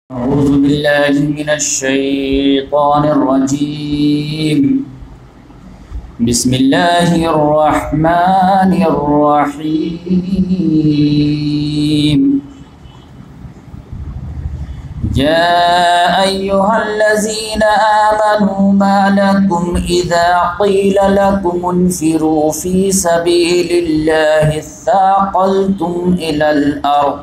अऊज़ु बिल्लाहि मिनश शैतानिर रजीम। बिस्मिल्लाहिर रहमानिर रहीम। या अय्युहल्लज़ीना आमनू मा लकुम इज़ा क़ीला लकुम उन्फ़िरू फ़ी सबीलिल्लाहि इस्साक़ल्तुम इलल अर्ज़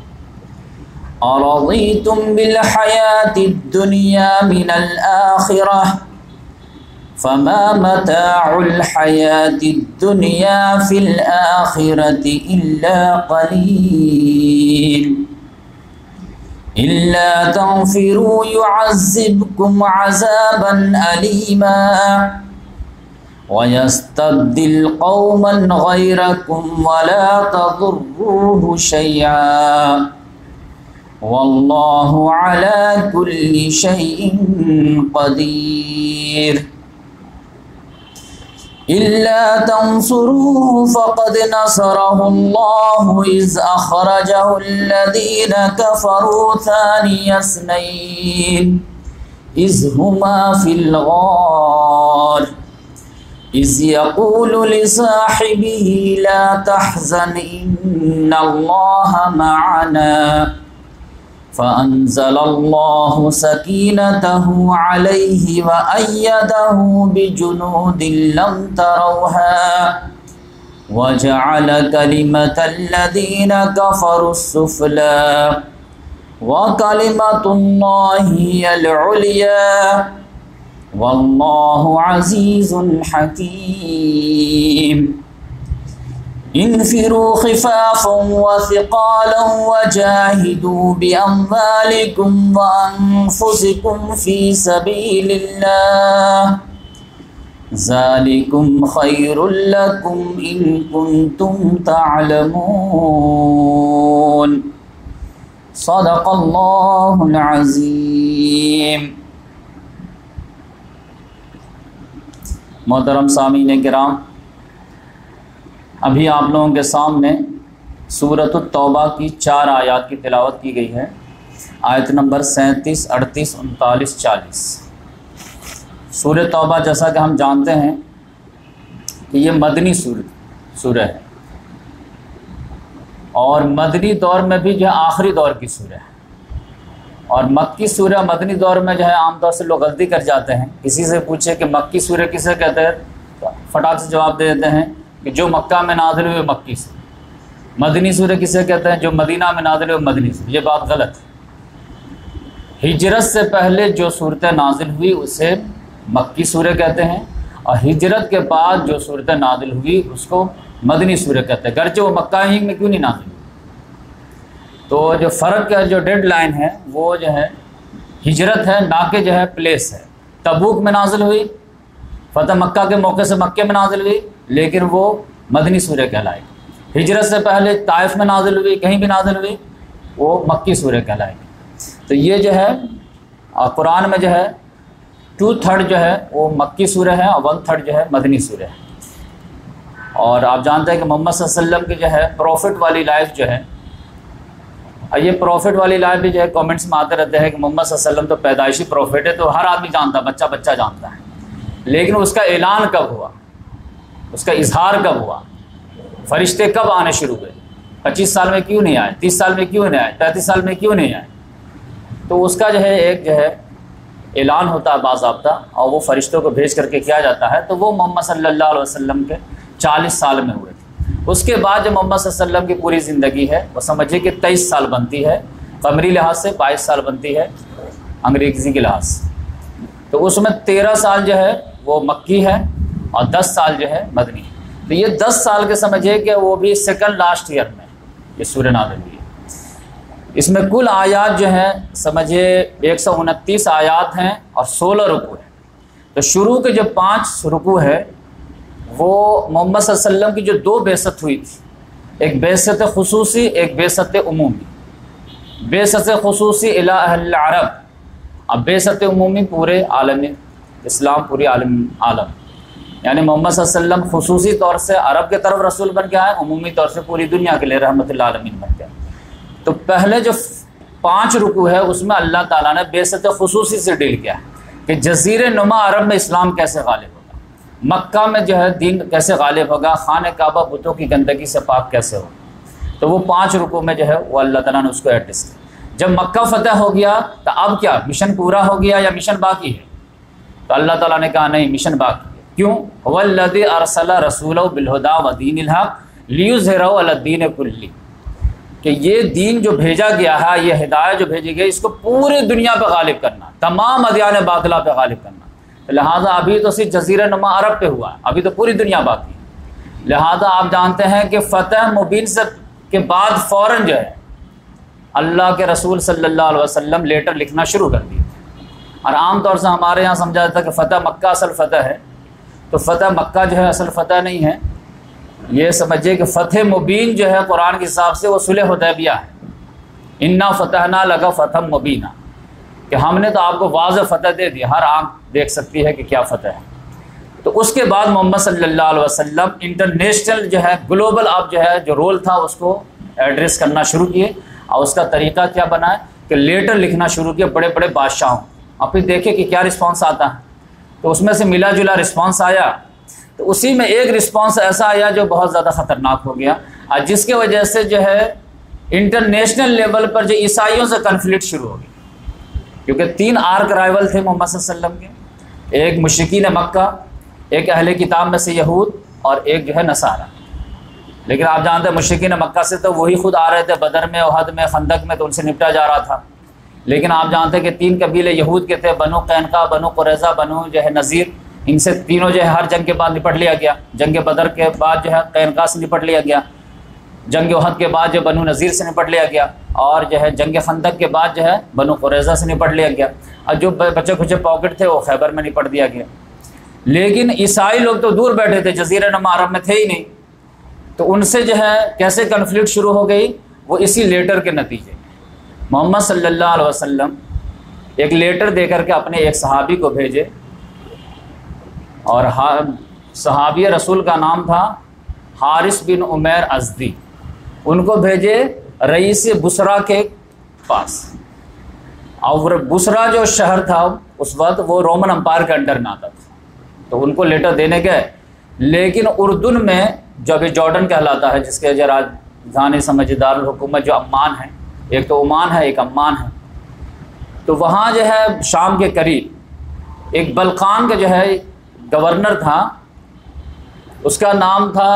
अरज़ीतुम बिल हयातिद दुनिया मिनल आखिरह फमा मताउल हयातिद दुनिया फिल आखिरति इल्ला क़लील इल्ला तग़फ़िरू युअज़्ज़िबकुम अज़ाबन अलीमा वयस्तब्दिल क़ौमन ग़ैरकुम वला तज़ुर्रूहु शैआ वल्लाहु अला कुल्लि शैइन क़दीर। इल्ला तंसुरूहु फ़क़द नसरहुल्लाहु इज़ अख़रजहुल्लज़ीना कफ़रू थानिय इस्नैन इज़ हुमा फ़िल ग़ार इज़ यक़ूलु लिसाहिबिही ला तहज़न इन्नल्लाहा मअना फ़अंज़लल्लाहु सकीनतहु अलैहि व अय्यदहु बिजुनूदिन लम तरौहा व जअल कलिमतल्लज़ीना कफ़रुस्सुफ़ला व कलिमतुल्लाहि हियल उलिया वल्लाहु अज़ीज़ुन हकीम। इन्फ़िरू ख़िफ़ाफ़न व सिक़ालन व जाहिदू बिअम्वालिकुम व अन्फ़ुसिकुम फ़ी सबीलिल्लाह ज़ालिकुम ख़ैरुल लकुम इन कुन्तुम तअलमून। सदक़ल्लाहुल अज़ीम। मोहतरम सामीन किराम, अभी आप लोगों के सामने सूरत तौबा की 4 आयत की तिलावत की गई है। आयत नंबर 37, 38, 39, 40। सूरत तौबा जैसा कि हम जानते हैं कि ये मदनी सूरह है और मदनी दौर में भी जो है आखिरी दौर की सूरह है। और मक्की सूरह मदनी दौर में जो है आमतौर से लोग गलती कर जाते हैं। किसी से पूछे कि मक्की सूरह किसे कहते हैं तो फटाक से जवाब दे देते हैं कि जो मक्का में नाज़िल हुए मक्की सूरह। मदनी सूरह किसे कहते हैं? जो मदीना में नाज़िल हुए मदनी सूरह। ये बात गलत है। हिजरत से पहले जो सूरतें नाज़िल हुई उसे मक्की सूरह कहते हैं और हिजरत के बाद जो सूरतें नाज़िल हुई उसको मदनी सूरह कहते हैं, गरचे वो मक्का ही में क्यों नहीं नाज़िल हुई। तो जो फ़र्क का जो डेड लाइन है वो जो है हिजरत है, ना कि जो है प्लेस है। तबूक में नाज़िल हुई, फ़तह मक्का के मौके से मक्के में नाज़िल हुई, लेकिन वो मदनी सूरह कहलाएगी। हिजरत से पहले ताइफ में नाज़िल हुई, कहीं भी नाज़िल हुई, वो मक्की सूरह कहलाएगी। तो ये जो है कुरान में जो है 2/3 जो है वो मक्की सूरह है और 1/3 जो है मदनी सूरह है। और आप जानते हैं कि मोहम्मद सल्लल्लाहु अलैहि वसल्लम की जो है प्रॉफिट वाली लाइफ जो है, ये प्रॉफिट वाली लाइफ भी जो है कमेंट्स में आते रहते हैं कि मोहम्मद सल्लल्लाहु अलैहि वसल्लम तो पैदाइशी प्रॉफिट है, तो हर आदमी जानता है, बच्चा बच्चा जानता है। लेकिन उसका ऐलान कब हुआ, उसका इजहार कब हुआ, फरिश्ते कब आने शुरू हुए, 25 साल में क्यों नहीं आए, 30 साल में क्यों नहीं आए, 35 साल में क्यों नहीं आए, तो उसका जो है एक जो है ऐलान होता है बाज़ाब्ता और वो फरिश्तों को भेज करके किया जाता है। तो वो मोहम्मद सल्लल्लाहु अलैहि वसल्लम के 40 साल में हुए थे। उसके बाद जो मोहम्मद सल्लल्लाहु अलैहि वसल्लम की पूरी ज़िंदगी है वो समझिए कि 23 साल बनती है, कमरी लिहाज से 22 साल बनती है अंग्रेज़ी के लिहाज से। तो उसमें 13 साल जो है वो मक्की है और 10 साल जो है मदनी है। तो ये 10 साल के समझिए कि वो भी सेकंड लास्ट ईयर में ये सूरह नाज़िल हुई है। इसमें कुल आयात जो हैं समझिए 129 आयात हैं और 16 रुकू हैं। तो शुरू के जो 5 रुकू है वो मोहम्मद सल्लल्लाहु अलैहि वसल्लम की जो 2 बेसत हुई थी, एक बेसत खुसूसी, एक बेसत उमूमी। बेसत खुसूसी इला अहल अरब, अब बेसत उमूमी पूरे आलम इस्लाम, पूरी आलम यानी मोहम्मद सल्लल्लाहु अलैहि वसल्लम खुसूसी तौर से अरब के तरफ रसूल बन के आए, उमूमी तौर से पूरी दुनिया के लिए रहमतुल आलमीन बन गए। तो पहले जो 5 रुकू है उसमें अल्लाह ताला ने बेसत खुसूसी से डील किया है कि जज़ीरे नुमा अरब में इस्लाम कैसे गालिब होगा, मक्का में जो है दीन कैसे गालिब होगा, खाने काबा बुतों की गंदगी से पाक कैसे होगा। तो वो 5 रुकू में जो है वो अल्लाह ताला ने उसको एड्रेस किया। जब मक्का फतह हो गया तो अब क्या मिशन पूरा हो गया या मिशन बाकी है? तो अल्लाह ताला ने कहा नहीं, मिशन बाकी है। क्यों? वल्लज़ी अरसला रसूलहु बिलहुदा व दीनिल हक़ लियुज़हिरहु अला दीन कुल्ली, कि ये दीन जो भेजा गया है, ये हिदायत जो भेजी गई, इसको पूरे दुनिया पे गालिब करना, तमाम अदियान बातिला पे गालिब करना। तो लिहाजा अभी तो सिर्फ जज़ीरा नुमा अरब पे हुआ है, अभी तो पूरी दुनिया बाकी है। लिहाजा आप जानते हैं कि फ़तह मुबीन से के बाद फ़ौरन जो है अल्लाह के रसूल सल्लल्लाहु अलैहि वसल्लम लेटर लिखना शुरू कर दिए। और आम तौर से हमारे यहाँ समझा जाता है कि फ़तह मक्का असल फ़तह है, तो फ़तह मक्का जो है असल फ़तह नहीं है। ये समझिए कि फ़तह मुबीन जो है कुरान के हिसाब से वो सुलह हुदैबिया है। इन्ना फ़तहना लगा फ़तह मुबीना, कि हमने तो आपको वाज़ह फ़तह दे दी, हर आँख देख सकती है कि क्या फ़तह है। तो उसके बाद मोहम्मद सल्लल्लाहु अलैहि वसल्लम इंटरनेशनल जो है ग्लोबल आप जो है जो रोल था उसको एड्रेस करना शुरू किए। और उसका तरीक़ा क्या बना है कि लेटर लिखना शुरू किया बड़े बड़े बादशाहों। अब फिर देखे कि क्या रिस्पॉन्स आता है, तो उसमें से मिला जुला रिस्पॉन्स आया। तो उसी में एक रिस्पॉन्स ऐसा आया जो बहुत ज़्यादा ख़तरनाक हो गया, और जिसकी वजह से जो है इंटरनेशनल लेवल पर जो ईसाइयों से कन्फ्लिक्ट शुरू हो गया। क्योंकि 3 आर्क राइवल थे मोहम्मद सल्लल्लाहु अलैहि वसल्लम के, एक मुशरिकीन मक्का, एक अहले किताब में से यहूद, और एक जो है नसारा। लेकिन आप जानते हैं मुशरिकीन मक्का से तो वही खुद आ रहे थे बदर में, उहद में, खंदक में, तो उनसे निपटा जा रहा था। लेकिन आप जानते हैं कि 3 कबीले यहूद के थे, बनु कैनका, बनु कुरैज़ा, बनु जो है नज़ीर। इनसे तीनों जो है हर जंग के बाद निपट लिया गया। जंग बदर के बाद जो है कैनका से निपट लिया गया, जंग उहद के बाद जो बनु नज़ीर से निपट लिया गया, और जो है जंग खंदक के बाद जो है बनु कुरैज़ा से निपट लिया गया, और जो बचे खुचे पॉकेट थे वो खैबर में निपट दिया गया। लेकिन ईसाई लोग तो दूर बैठे थे, जज़ीरा नुमा अरब में थे ही नहीं। तो उनसे जो है कैसे कन्फ्लिक्ट शुरू हो गई, वो इसी लेटर के नतीजे। मोहम्मद सल्लल्लाहु अलैहि वसल्लम एक लेटर देकर के अपने एक सहाबी को भेजे, और सहाबी रसूल का नाम था हारिस बिन उमैर अज़दी। उनको भेजे रईस बुसरा के पास, और बुसरा जो शहर था उस वक्त वो रोमन अम्पायर के अंडर में आता था। तो उनको लेटर देने गए, लेकिन उर्दून में जो अभी जॉर्डन कहलाता है, जिसके जो राजधानी समझदार हुकूमत जो अम्मान है, एक तो ओमान है एक अम्मान है, तो वहाँ जो है शाम के करीब एक बल्कान का जो है गवर्नर था, उसका नाम था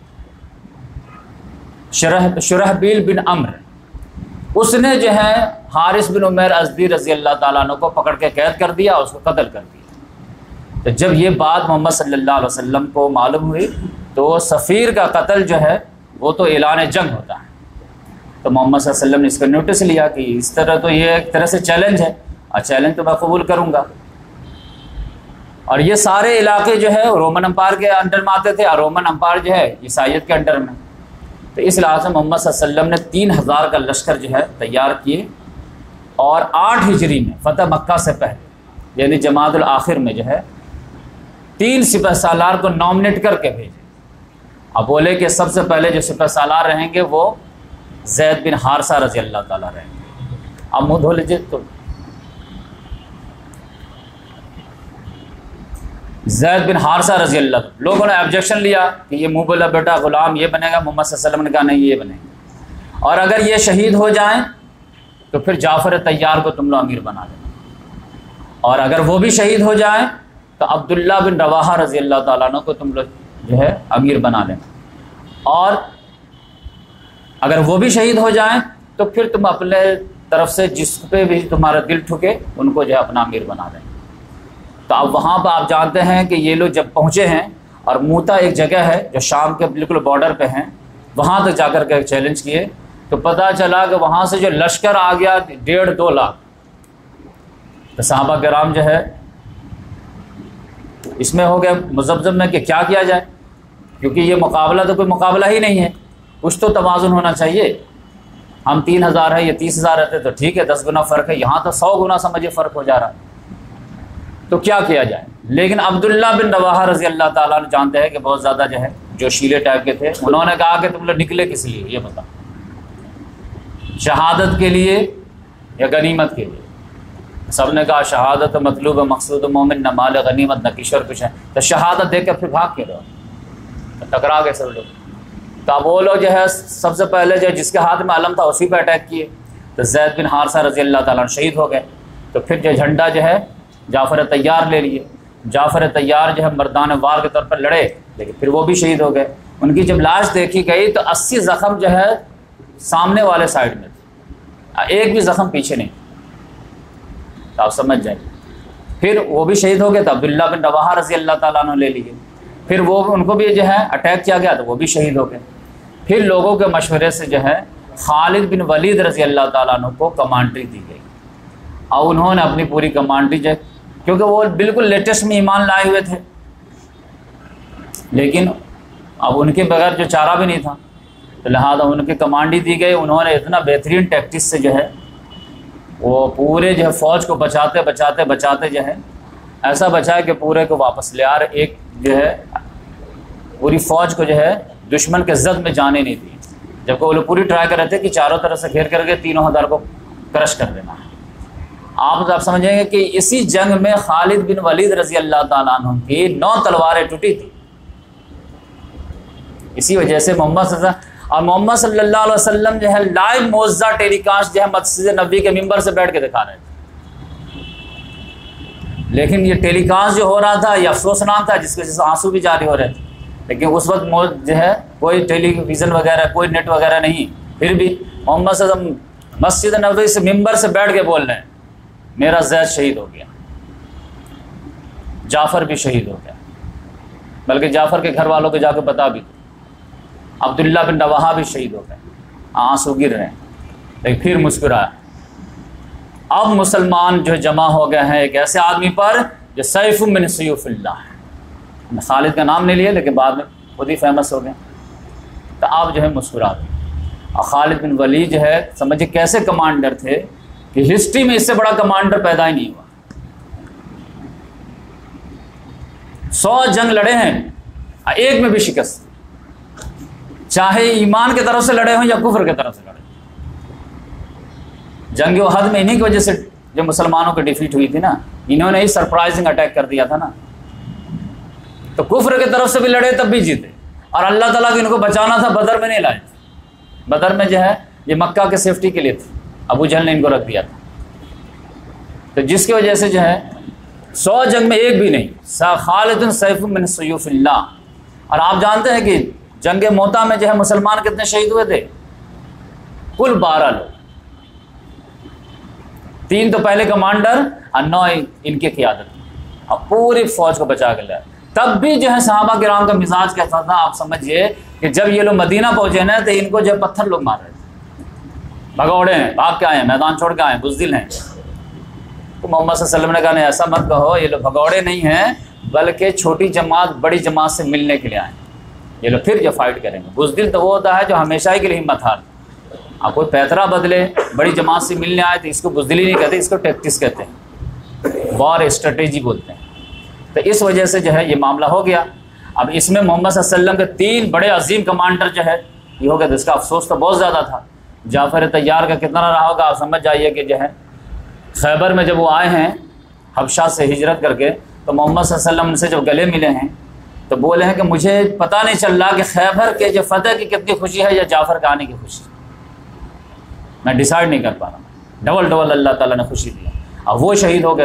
शुरहबील बिन अम्र। उसने जो है हारिस बिन उमैर अज़दी रज़ी अल्लाह ताला अन्हु को पकड़ के कैद कर दिया, उसको कत्ल कर दिया। तो जब ये बात मोहम्मद सल्लल्लाहु अलैहि वसल्लम को मालूम हुई, तो सफ़ीर का कत्ल जो है वो तो ऐलान जंग होता है। तो मोहम्मद सल्लल्लाहु अलैहि वसल्लम ने इसका नोटिस लिया कि इस तरह तो ये एक तरह से चैलेंज है, और चैलेंज तो मैं कबूल करूँगा। और ये सारे इलाके जो है रोमन अम्पायर के अंडर में आते थे, और रोमन अम्पायर जो है ईसाइयत के अंडर में। तो इस लिहाज से मोहम्मद सल्लल्लाहु अलैहि वसल्लम ने 3000 का लश्कर जो है तैयार किए, और 8 हिजरी में फ़तह मक्का से पहले यानी जमादुल आखिर में जो है 3 सिपह सालार को नॉमिनेट करके भेजे। अब बोले कि सबसे पहले जो सिपह सालार रहेंगे वो ज़ैद बिन हारसा रज़ी अल्लाह ताला रहेंगे। अब मुँह धो लीजिए। तो ज़ैद बिन हारसा रज़ी अल्लाह, लोगों ने ऑब्जेक्शन लिया कि ये मुँह बोला बेटा ग़ुलाम ये बनेगा। मोहम्मद सल्लल्लाहु अलैहि वसल्लम ने कहा नहीं, ये बनेंगे, और अगर ये शहीद हो जाएं तो फिर जाफ़र तैयार को तुम लोग अमीर बना देना, और अगर वो भी शहीद हो जाएं तो अब्दुल्ला बिन रवाहा रज़ी अल्लाह ताला अन्हु को तुम लोग जो है अमीर बना लेना, और अगर वो भी शहीद हो जाएं तो फिर तुम अपने तरफ से जिस पे भी तुम्हारा दिल ठुके उनको जो है अपना अमीर बना लेना। तो अब वहाँ पर आप जानते हैं कि ये लोग जब पहुँचे हैं, और मूता एक जगह है जो शाम के बिल्कुल बॉर्डर पे हैं, वहाँ तक जाकर के चैलेंज किए, तो पता चला कि वहाँ से जो लश्कर आ गया 1.5-2 लाख। तो सहाबा किराम जो है इसमें हो गया मुज़ब्ज़ब में कि क्या किया जाए, क्योंकि ये मुकाबला तो कोई मुकाबला ही नहीं है, कुछ तो तवाज़ुन होना चाहिए। हम 3000 है, ये 30,000 रहते तो ठीक है, 10 गुना फ़र्क है, यहाँ तो 100 गुना समझिए फ़र्क हो जा रहा है। तो क्या किया जाए। लेकिन अब्दुल्ला बिन रवाहा रज़ी अल्लाह ताला ने जानते हैं कि बहुत ज़्यादा जो है जोशीले टाइप के थे, उन्होंने कहा कि तुम लोग निकले किस लिए, ये बताओ। शहादत के लिए या गनीमत के लिए। सब ने कहा शहादत मतलूब मकसूद मोमिन न माल गनीमत न किशोर कुछ है, तो शहादत दे के फिर भाग के रहो, तो टकरा गए सब लोग। तो वो लोग जो है सबसे पहले जो जिसके हाथ में अलम था उसी पर अटैक किए, तो ज़ैद बिन हारिसा रज़ी अल्लाह ताला शहीद हो गए। तो फिर जो झंडा जो है जाफ़र तैयार ले लिए। जाफ़र तैयार जो है मर्दान वार के तौर पर लड़े, लेकिन फिर वो भी शहीद हो गए। उनकी जब लाश देखी गई तो 80 ज़ख़म जो है सामने वाले साइड में थे, एक भी ज़ख़म पीछे नहीं, तो आप समझ जाइए। फिर वो भी शहीद हो गए, तो अब्दुल्ला बिन रवाहा रज़ी अल्लाह ताला अन्हु ले लिए। फिर वो उनको भी जो है अटैक किया गया, तो वो भी शहीद हो गए। फिर लोगों के मशवरे से जो है खालिद बिन वलीद रज़ी अल्लाह ताला अन्हु को कमांड्री दी गई, और उन्होंने अपनी पूरी कमांड्री जो, क्योंकि वो बिल्कुल लेटेस्ट में ईमान लाए हुए थे, लेकिन अब उनके बगैर जो चारा भी नहीं था, तो लिहाजा उनकी कमांड्री दी गई। उन्होंने इतना बेहतरीन टैक्टिस से जो है वो पूरे जो है फ़ौज को बचाते बचाते बचाते जो है ऐसा बचाया कि पूरे को वापस ले आ रहे, एक जो है पूरी फ़ौज को जो है दुश्मन के जद में जाने नहीं दी, जबकि वो लोग पूरी ट्राई कर रहे थे कि चारों तरफ से घेर करके तीनों हज़ार को क्रश कर देना है। आप समझेंगे कि इसी जंग में खालिद बिन वलीद रज़ी अल्लाह ताला अन्हु की 9 तलवारें टूटी थी। इसी वजह से मोहम्मद सल्लल्लाहु अलैहि वसल्लम जो है लाइव मौज़ा टेलीकास्ट जो है मस्जिद नबी के मिंबर से बैठ के दिखा रहे थे, लेकिन ये टेलीकास्ट जो हो रहा था ये अफसोसनाक था, जिसकी वजह से आंसू भी जारी हो रहे थे। लेकिन उस वक्त जो है कोई टेलीविज़न वगैरह कोई नेट वगैरह नहीं, फिर भी मोहम्मद सल्लल्लाहु मस्जिद नबी से मिंबर से बैठ के बोल रहे हैं मेरा ज़ैद शहीद हो गया, जाफ़र भी शहीद हो गया, बल्कि जाफ़र के घर वालों को जाकर बता भी, अब्दुल्ला बिन रवाहा भी शहीद हो गए। आंसू गिर रहे हैं, लेकिन फिर मुस्कुराया। अब मुसलमान जो जमा हो गए हैं एक ऐसे आदमी पर जो सैफ मिन सयूफिल्लाह है। खालिद का नाम नहीं लिया, लेकिन बाद में खुद ही फेमस हो गए, तो आप जो है मुस्कुराते। और खालिद बिन वलीद जो है समझिए कैसे कमांडर थे कि हिस्ट्री में इससे बड़ा कमांडर पैदा ही नहीं हुआ। 100 जंग लड़े हैं, एक में भी शिकस्त, चाहे ईमान की तरफ से लड़े हों या कुफ्र की तरफ से लड़े। जंग उहद में इन्हीं की वजह से जो मुसलमानों की डिफीट हुई थी ना, इन्होंने ही सरप्राइजिंग अटैक कर दिया था ना, तो कुफ्र की तरफ से भी लड़े तब भी जीते। और अल्लाह ताला को इनको बचाना था, बदर में नहीं लाए थे। बदर में जो है ये मक्का के सेफ्टी के लिए थे, अबू जहल ने इनको रख दिया था, तो जिसकी वजह से जो है 100 जंग में एक भी नहीं। खालिद सैफ मिन सयूफिल्लाह। और आप जानते हैं कि जंग मोता में जो है मुसलमान कितने शहीद हुए थे? कुल 12 लोग, 3 तो पहले कमांडर और 9 इनकी क़ियादत, और पूरी फौज को बचा कर लाया। तब भी जो है सहाबा किराम का मिजाज कैसा था आप समझिए कि जब ये लोग मदीना पहुंचे ना तो इनको जो पत्थर लोग मार रहे थे, भगौड़े हैं, भाग के आए हैं, मैदान छोड़ के आए हैं, बुज़दिल हैं। तो मोहम्मद सल्लल्लाहु अलैहि वसल्लम ने कहा नहीं, ऐसा मत कहो, ये लोग भगौड़े नहीं हैं, बल्कि छोटी जमात बड़ी जमात से मिलने के लिए आए, ये लोग फिर जो फाइट करेंगे। बुज़दिल तो वो होता है जो हमेशा ही के लिए हिम्मत हार, आप कोई पैतरा बदले बड़ी जमात से मिलने आए तो इसको बुज़दिली नहीं कहते, इसको टैक्टिस कहते हैं, वॉर स्ट्रेटेजी बोलते हैं। तो इस वजह से जो है ये मामला हो गया। अब इसमें मोहम्मद सल्लल्लाहु अलैहि वसल्लम के 3 बड़े अजीम कमांडर जो है ये हो गया, तो इसका अफसोस तो बहुत ज़्यादा था। जाफ़र तैयार का कितना रहा होगा आप समझ जाइए कि जो है खैबर में जब वो आए हैं हबशा से हिजरत करके, तो मोहम्मद सल्लल्लाहु अलैहि वसल्लम से जब गले मिले हैं तो बोले हैं कि मुझे पता नहीं चल रहा कि खैबर के जो फतेह की कितनी खुशी है या जाफ़र का आने की खुशी, मैं डिसाइड नहीं कर पा रहा। डबल डबल अल्लाह ताला ने खुशी दी, अब वो शहीद हो गए।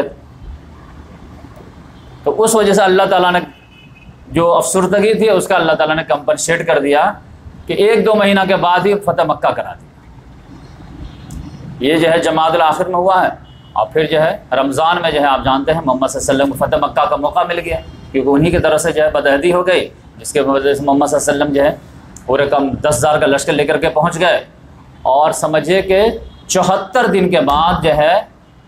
तो उस वजह से अल्लाह ताला ने जो अफसरदगी थी उसका अल्लाह ताला ने कंपनसेट कर दिया कि 1-2 महीना के बाद ही फतेह मक्का करा दिया। ये जो है जमाअतुल आखिर में हुआ है, और फिर जो है रमज़ान में जो है आप जानते हैं मोहम्मद सल्लल्लाहु अलैहि वसल्लम को फतेह मक्का का मौका मिल गया, क्योंकि उन्हीं की तरफ से जो है बदअहदी हो गई, जिसके वजह से मोहम्मद सल्लल्लाहु अलैहि वसल्लम जो है पूरे कम 10,000 का लश्कर लेकर के पहुँच गए, और समझिए कि 74 दिन के बाद जो है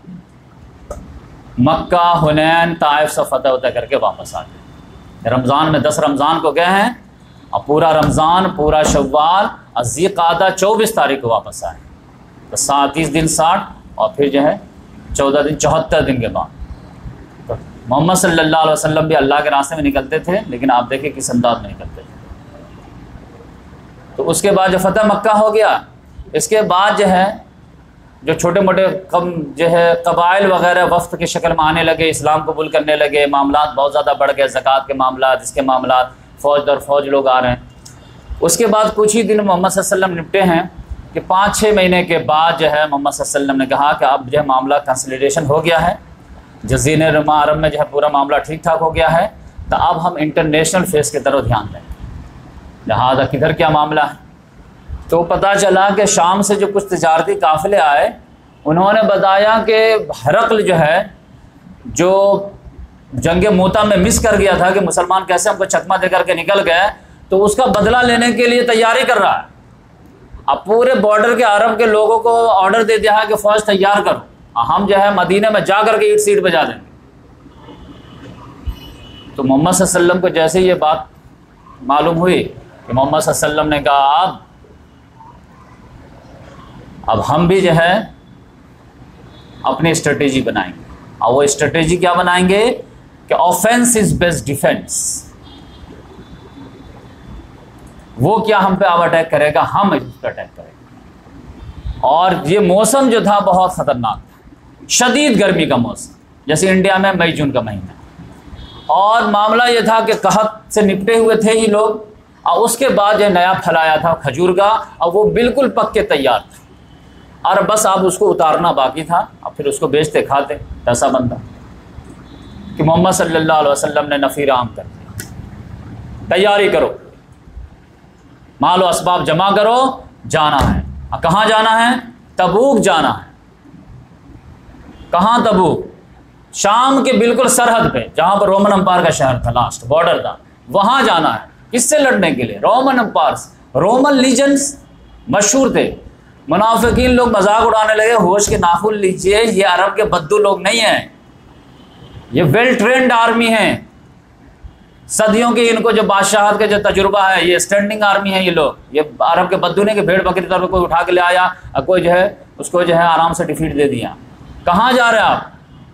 मक्का, हुनैन, ताइफ से फतह उतह करके वापस आ गए। रमज़ान में 10 रमज़ान को गए हैं, और पूरा रमज़ान, पूरा शव्वाल, ज़ीक़ादा 24 तारीख को वापस आए। तो 30 दिन 60, और फिर जो है 14 दिन 74 दिन के बाद। तो मोहम्मद सल्लल्लाहु अलैहि वसल्लम भी अल्लाह के रास्ते में निकलते थे, लेकिन आप देखिए किस अंदाज में निकलते थे। तो उसके बाद जो फतह मक्का हो गया, इसके बाद जो है जो छोटे मोटे कम जो है कबाइल वगैरह वफ्त की शक्ल में आने लगे, इस्लाम कबूल करने लगे, मामलात बहुत ज़्यादा बढ़ गए, ज़कात के मामलात, इसके मामलात, फ़ौज दर फ़ौज लोग आ रहे हैं। उसके बाद कुछ ही दिन मोहम्मद सल्लल्लाहु अलैहि वसल्लम निपटे हैं कि 5-6 महीने के बाद जो है मोहम्मद सल्लल्लाहु अलैहि वसल्लम ने कहा कि अब जो है मामला कंसोलिडेशन हो गया है, जज़ीरे रुमा अरब में जो है पूरा मामला ठीक ठाक हो गया है, तो अब हम इंटरनेशनल फेस की तरफ ध्यान दें। लिहाजा किधर क्या मामला है, तो पता चला कि शाम से जो कुछ तिजारती काफ़िले आए, उन्होंने बताया कि हरक़ल जो है, जो जंग मोता में मिस कर गया था कि मुसलमान कैसे हमको चकमा दे करके निकल गए, तो उसका बदला लेने के लिए तैयारी कर रहा है। अब पूरे बॉर्डर के अरब के लोगों को ऑर्डर दे दिया है कि फ़ौज तैयार करो, हम जो है मदीने में जा कर के ईट सीट बजा देंगे। तो मोहम्मद सल्लल्लाहु अलैहि वसल्लम को जैसे ये बात मालूम हुई कि मोहम्मद सल्लल्लाहु अलैहि वसल्लम ने कहा अब हम भी जो है अपनी स्ट्रेटेजी बनाएंगे। और वो स्ट्रेटेजी क्या बनाएंगे कि ऑफेंस इज बेस्ट डिफेंस। वो क्या हम पे अब अटैक करेगा, हम इस पर अटैक करेंगे। और ये मौसम जो था बहुत ख़तरनाक था, शदीद गर्मी का मौसम, जैसे इंडिया में मई जून का महीना। और मामला ये था कि कहत से निपटे हुए थे ही लोग, और उसके बाद जो नया फल आया था खजूर का, और वो बिल्कुल पक के तैयार था, और बस आप उसको उतारना बाकी था, और फिर उसको बेचते खाते। ऐसा बंदा कि मोहम्मद सल्लल्लाहु अलैहि वसल्लम ने नफ़ीर आम कर दिया, तैयारी करो, मालो असबाब जमा करो, जाना है। कहाँ जाना है? तबूक जाना है। कहाँ तबूक? शाम के बिल्कुल सरहद पे, जहाँ पर रोमन अम्पायर का शहर था, लास्ट बॉर्डर था, वहाँ जाना है। किससे लड़ने के लिए? रोमन अम्पायर, रोमन लीजेंड्स मशहूर थे। मुनाफिकीन लोग मजाक उड़ाने लगे, होश के नाखून लीजिए, ये अरब के बद्दू लोग नहीं हैं, ये वेल ट्रेंड आर्मी है, सदियों की इनको जो बादशाहत का जो तजुर्बा है, ये स्टैंडिंग आर्मी है। ये लोग, ये अरब के बद्दू ने कि भेड़ बकरी तरह कोई उठा के ले आया और कोई जो है उसको जो है आराम से डिफीट दे दिया। कहाँ जा रहे हैं आप?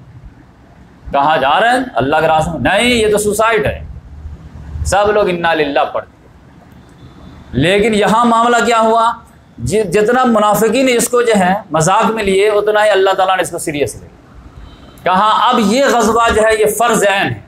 कहाँ जा रहे हैं? अल्लाह के रास्ते में नहीं, ये तो सुसाइड है। सब लोग इन्ना लिल्लाह पढ़ते। लेकिन यहाँ मामला क्या हुआ, जितना मुनाफिकीन इसको जो है मजाक में लिए, उतना ही अल्लाह ताला ने इसको सीरियस लिया। कहा अब ये गज़वा जो है ये फ़र्ज़ ऐन है।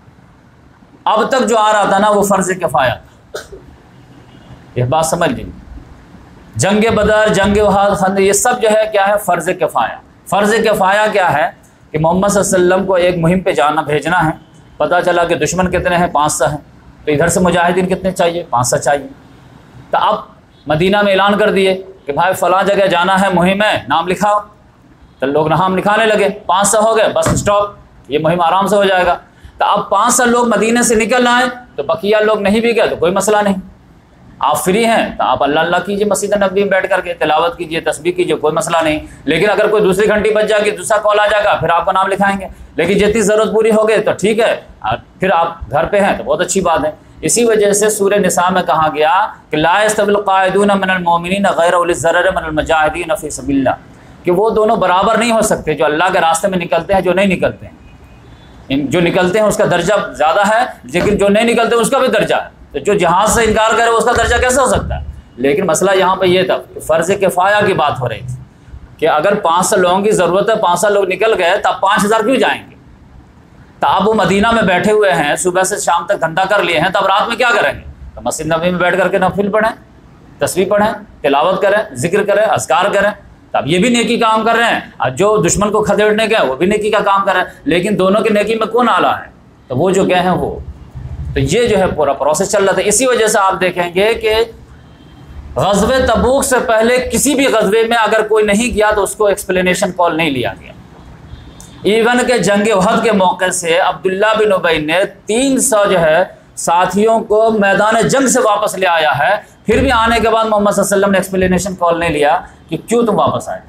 अब तक जो आ रहा था ना वो फ़र्ज़ किफ़ाया था। ये बात समझ लीजिए, जंग बदर, जंग उहद, खंदक, ये सब जो है क्या है? फ़र्ज़ किफ़ाया। फ़र्ज़ किफ़ाया क्या है कि मोहम्मद सल्लल्लाहु अलैहि वसल्लम को एक मुहिम पे जाना, भेजना है। पता चला कि दुश्मन कितने हैं? 500 हैं। तो इधर से मुजाहिदीन कितने चाहिए? 500 चाहिए। तो अब मदीना में ऐलान कर दिए कि भाई फ़लाँ जगह जाना है, मुहिम है, नाम लिखाओ। तो लोग नाम लिखाने लगे, 500 हो गए, बस स्टॉप, ये मुहिम आराम से हो जाएगा। तो अब 500 लोग मदीने से निकल आए, तो बकिया लोग नहीं भी गए तो कोई मसला नहीं। आप फ्री हैं तो आप अल्लाह अल्लाह कीजिए, मस्जिद नबी में बैठ करके तिलावत कीजिए, तस्बीह कीजिए, कोई मसला नहीं। लेकिन अगर कोई दूसरी घंटी बज जाएगी, दूसरा कॉल आ जाएगा, फिर आपका नाम लिखाएंगे। लेकिन जितनी ज़रूरत पूरी हो गई तो ठीक है, फिर आप घर पे हैं तो बहुत अच्छी बात है। इसी वजह से सूरह निसा में कहा गया कि ला यस्तविल क़ाइदून मिनल मोमिनीन गैर उलिज़ ज़रर मिनल मुजाहिदीन फ़ी सबिलिल्लाह, कि वो दोनों बराबर नहीं हो सकते, जो अल्लाह के रास्ते में निकलते हैं, जो नहीं निकलते हैं। जो निकलते हैं उसका दर्जा ज़्यादा है, लेकिन जो नहीं निकलते उसका भी दर्जा है। तो जो जहाज़ से इनकार करे उसका दर्जा कैसे हो सकता है? लेकिन मसला यहाँ पे ये था कि फ़र्ज़ किफ़ाया की बात हो रही थी कि अगर 500 लोगों की ज़रूरत है, 500 लोग निकल गए, तब 5000 क्यों जाएंगे? तो अब वो मदीना में बैठे हुए हैं, सुबह से शाम तक धंधा कर लिए हैं, तब रात में क्या करेंगे? तो मस्जिद नबी में बैठ करके नफिल पढ़ें, तस्बीह पढ़ें, तिलावत करें, जिक्र करें, अज़कार करें। तो अब ये भी नेकी काम कर रहे हैं, और जो दुश्मन को खदेड़ने गए वो भी नेकी का काम कर रहे हैं। लेकिन दोनों की नेकी में कौन आला है? तो वो जो गए हैं वो। तो ये जो है पूरा प्रोसेस चल रहा था। इसी वजह से आप देखेंगे कि ग़ज़वे तबूक से पहले किसी भी ग़ज़वे में अगर कोई नहीं किया तो उसको एक्सप्लेनेशन कॉल नहीं लिया गया। इवन के जंग उहद के मौके से अब्दुल्ला बिन उबई ने 300 जो है साथियों को मैदान जंग से वापस ले आया है, फिर भी आने के बाद मोहम्मद सल्लल्लाहु अलैहि वसल्लम ने एक्सप्लेनेशन कॉल नहीं लिया कि क्यों तुम वापस आए।